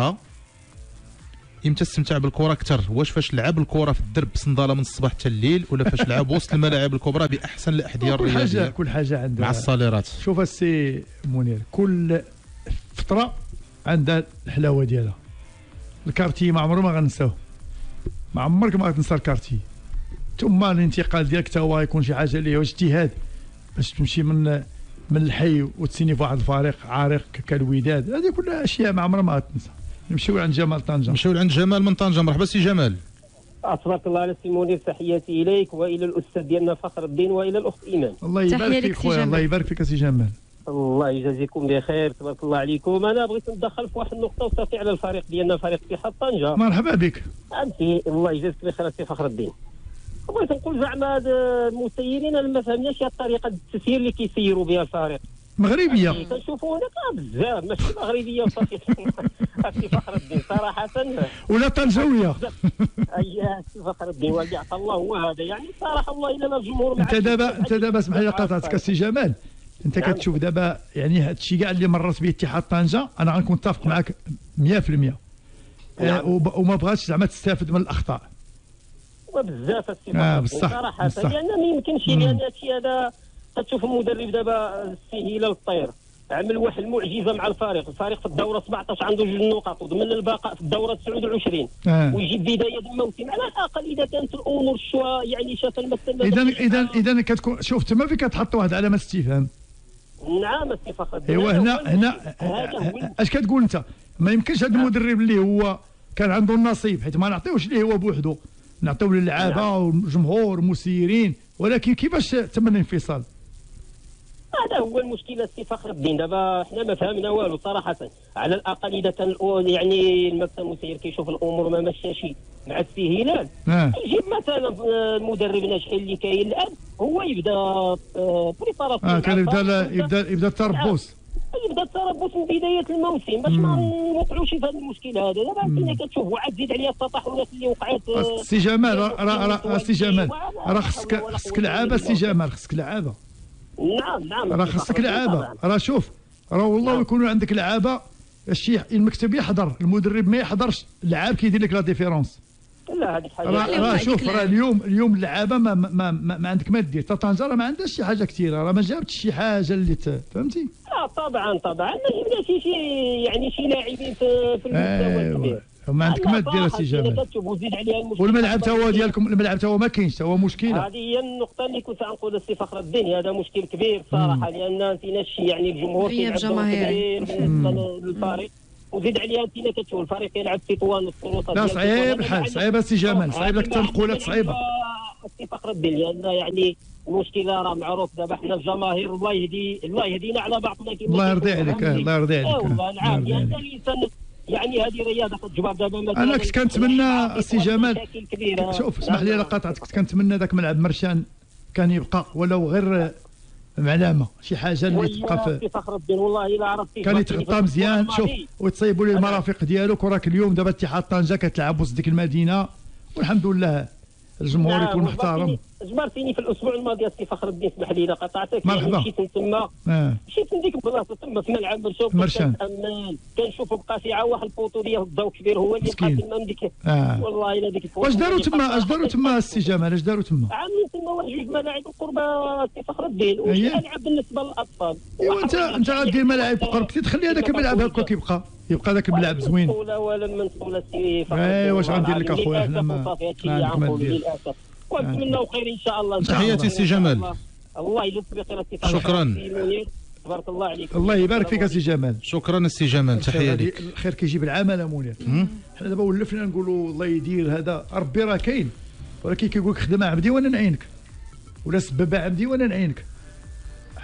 بالكره اكثر؟ واش فاش لعب الكره في الدرب صنداله من الصباح حتى الليل، ولا فاش لعب وسط الملاعب الكبرى باحسن الاحذيه الرياضيه؟ كل حاجه عندها مع الصاليرات. شوف السي منير، كل فتره عندها الحلاوه ديالها. الكارتي ما عمره ما غنساوه، ما عمرك ما غتنسى الكارتي. ثم الانتقال ديالك حتى هو يكون شي حاجه اللي هو اجتهاد باش تمشي من الحي وتسيني في واحد الفريق عريق كالوداد. هذه كلها اشياء ما عمرها ما غتنسى. نمشيو عند جمال طنجة. من طنجة. مرحبا سي جمال. تبارك الله على سي منير، تحياتي اليك والى الاستاذ ديالنا فخر الدين والى الاخت ايمان. الله يبارك فيك خويا. الله يبارك فيك سي جمال. الله يجازيكم بخير، تبارك الله عليكم. انا بغيت ندخل في واحد النقطه وصافي على الفريق ديالنا، فريق اتحاد طنجة. مرحبا بك. انت الله يجازيك بخير سي فخر الدين. بغيت نقول زعما المسيرين انا ما فهمناش طريقه التسيير اللي كيسيروا بها الفريق. مغربيه كنشوفوا هناك بزاف ماشي مغربيه وصافي. سي فخر الدين صراحه ولا طنجاويه. اييه سي فخر الدين واللي عطى الله هو هذا، يعني صراحه والله الا الجمهور. انت دابا اسمح لي قاطعتك سي جمال. انت كتشوف دابا يعني هذا الشيء كاع اللي مرت به اتحاد طنجة، انا غنكون متفق معك 100%. وما بغاتش زعما تستافد من الاخطاء. وبزاف السي صراحه، لان ما يمكنش، لان هادشي هذا تشوف المدرب دابا السي هلال الطير عمل واحد المعجزه مع الفريق في الدوره 17 عنده 2 نقاط وضمن البقاء في الدوره 29 ويجي بدايه الموسم. على الاقل اذا كانت الامور شويه يعني شاف المساله. اذا كتكون شوف تما فين كتحط واحد علامه استفهام. نعم السي فخر. ايوا هنا اش كتقول انت؟ ما يمكنش هذا المدرب اللي هو كان عنده النصيب، حيت ما نعطيوش ليه هو بوحده، نعطيو للعابه والجمهور والمسيرين، ولكن كيفاش تم الانفصال؟ هذا هو المشكله السي فخر الدين. دابا حنا ما فهمنا والو صراحه. على الاقل اذا كان يعني المكتب المسير كيشوف الامور ما مشاش مع السي هلال، يجيب مثلا المدرب ناجح اللي كاين الان هو يبدا بريباراسيون. كان يبدا التربص. يبدا التربص من بدايه الموسم باش ما نوقعوش في هذا المشكل هذا. دابا انت كتشوف وعاد زيد عليها التطحنات اللي وقعت. سي جمال راه سي جمال راه خصك لعابه. سي جمال خصك لعابه. نعم راه خصك لعابه. راه شوف راه والله يكونوا عندك لعابه، الشيء المكتب يحضر، المدرب ما يحضرش، اللعاب كيدير لك لا ديفيرونس. لا هذيك حاجه. راه شوف راه اليوم اللعابه ما عندك ما دير. طنجة راه ما عندهاش شي حاجه كثيره، راه ما جابتش شي حاجه اللي فهمتي. طبعا ما جبناش شي يعني شي لاعبين في المستوى الكبير. ما عندك ما دير سي جمال. والملعب تا هو ديالكم، الملعب تا هو ما كاينش، تا هو مشكله. هذه هي النقطه اللي كنت غنقول السي فخر الدين، هذا مشكل كبير صراحه، لان نسينا الشيء يعني الجمهور كيلعب دور كبير بالنسبه للفريق، وزيد عليها انت كتشوف الفريق يلعب في طوال السلطات. لا صعيب السي جمال، صعيب لك تنقولات صعيبه السي فخر الدين، لان يعني المشكله راه معروف. دابا حنا الجماهير الله يهدينا على بعضنا كيما الله يرضي عليك. الله يرضي عليك. والله نعم، لان الانسان يعني هذه رياضه كتجبر دابا. انا كنت كنتمنى السي جمال، شوف اسمح لي قاطعتك، كنت كنتمنى ذاك ملعب مرشان كان يبقى ولو غير معلامه، شي حاجه اللي تبقى في فخر الدين. والله الا عرفتي كان يتغطى مزيان. شوف وتصيبوا ليه المرافق ديالك، وراك اليوم دابا اتحاد طنجة كتلعب وسط ديك المدينه، والحمد لله الجمهور يكون محترم. جبرتيني في الاسبوع الماضي السي فخر الدين، اسمح لي الا قطعتك. مرحبا. مشيت تما مشيت لديك البلاصه تما في ملعب مرشان، كنشوفوا بقى فيها واحد البوطو ديال الضوء كبير هو اللي بقى تما من ديك. والله الا ديك واش داروا تما السي جمال؟ اش داروا تما؟ عاملين تما واحد جوج ملاعب قرب السي فخر الدين، وشي العاب بالنسبه للاطفال. ايوا انت غدير ملاعب قرب، تخلي هذاك الملعب هكا يبقى ذاك الملعب زوين. ولا من طول السي فخر. واش غندير لك اخويا، حنا ما عندك للاسف. ونتمنوا خير ان شاء الله. تحياتي سي جمال. الله يجزيك بخير السي فخر. شكرا. تبارك الله عليك. الله يبارك فيك السي جمال. شكرا السي جمال، تحيه لك. الخير كيجيب العمل منير. حنا دابا ولفنا نقولوا الله يدير هذا، ربي راه كاين، ولكن كيقول لك خدم عبدي وانا نعينك، ولا سبب عبدي وانا نعينك.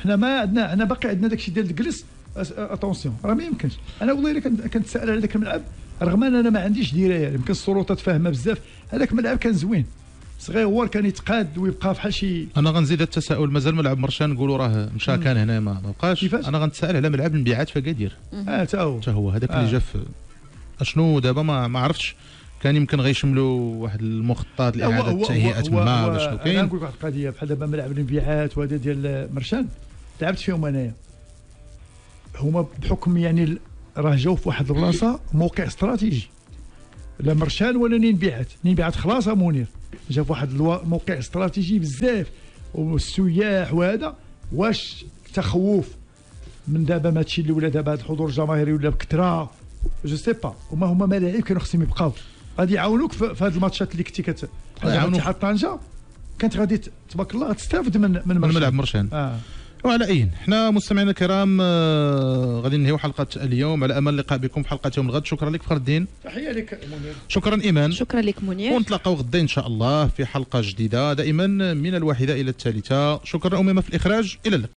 حنا ما عندنا، حنا باقي عندنا داكشي ديال الجلس. اتونسيون راه ما يمكنش. انا والله الا كنتسائل على ذاك الملعب، رغم ان انا ما عنديش درايه، يمكن السلطات فاهمه بزاف. هذاك الملعب كان زوين صغير، كان يتقاد ويبقى بحال شي. انا غنزيد التساؤل، مازال ملعب مرشان نقولوا راه مشى كان هنا ما بقاش. انا غنتسائل على ملعب المبيعات في اكادير. حتى هو هذاك اللي جا اشنو دابا ما عرفتش. كان يمكن غيشملوا واحد المخطط لاعاده تهيئه الماء ولا شنو كاين. انا نقول لك واحد القضيه بحال دابا ملعب المبيعات وهذا ديال مرشان لعبت فيهم انايا. هما بحكم يعني راه جاوا في واحد البلاصه موقع استراتيجي، لا مرشان ولا نبيعات خلاص منير جا في واحد الموقع استراتيجي بزاف، والسياح وهذا. واش تخوف من دابا ما هادشي اللي ولا دابا هاد الحضور الجماهيري ولا بكثره جو سي با. هما ملاعب كانوا خصهم يبقاو، غادي يعاونوك في هاد الماتشات اللي كنتي اتحاد طنجه كانت غادي تبارك الله تستافد من ملعب مرشان. وعلى أي حنا مستمعينا الكرام غادي ننهيو حلقة اليوم على أمل اللقاء بكم في حلقة يوم الغد. شكرا لك فخر الدين. تحية لك منير. شكرا إيمان. شكرا لك منير. ونتلاقاو غدا إن شاء الله في حلقة جديدة دائما من الواحدة إلى الثالثة. شكرا أميمة في الإخراج. إلى اللقاء.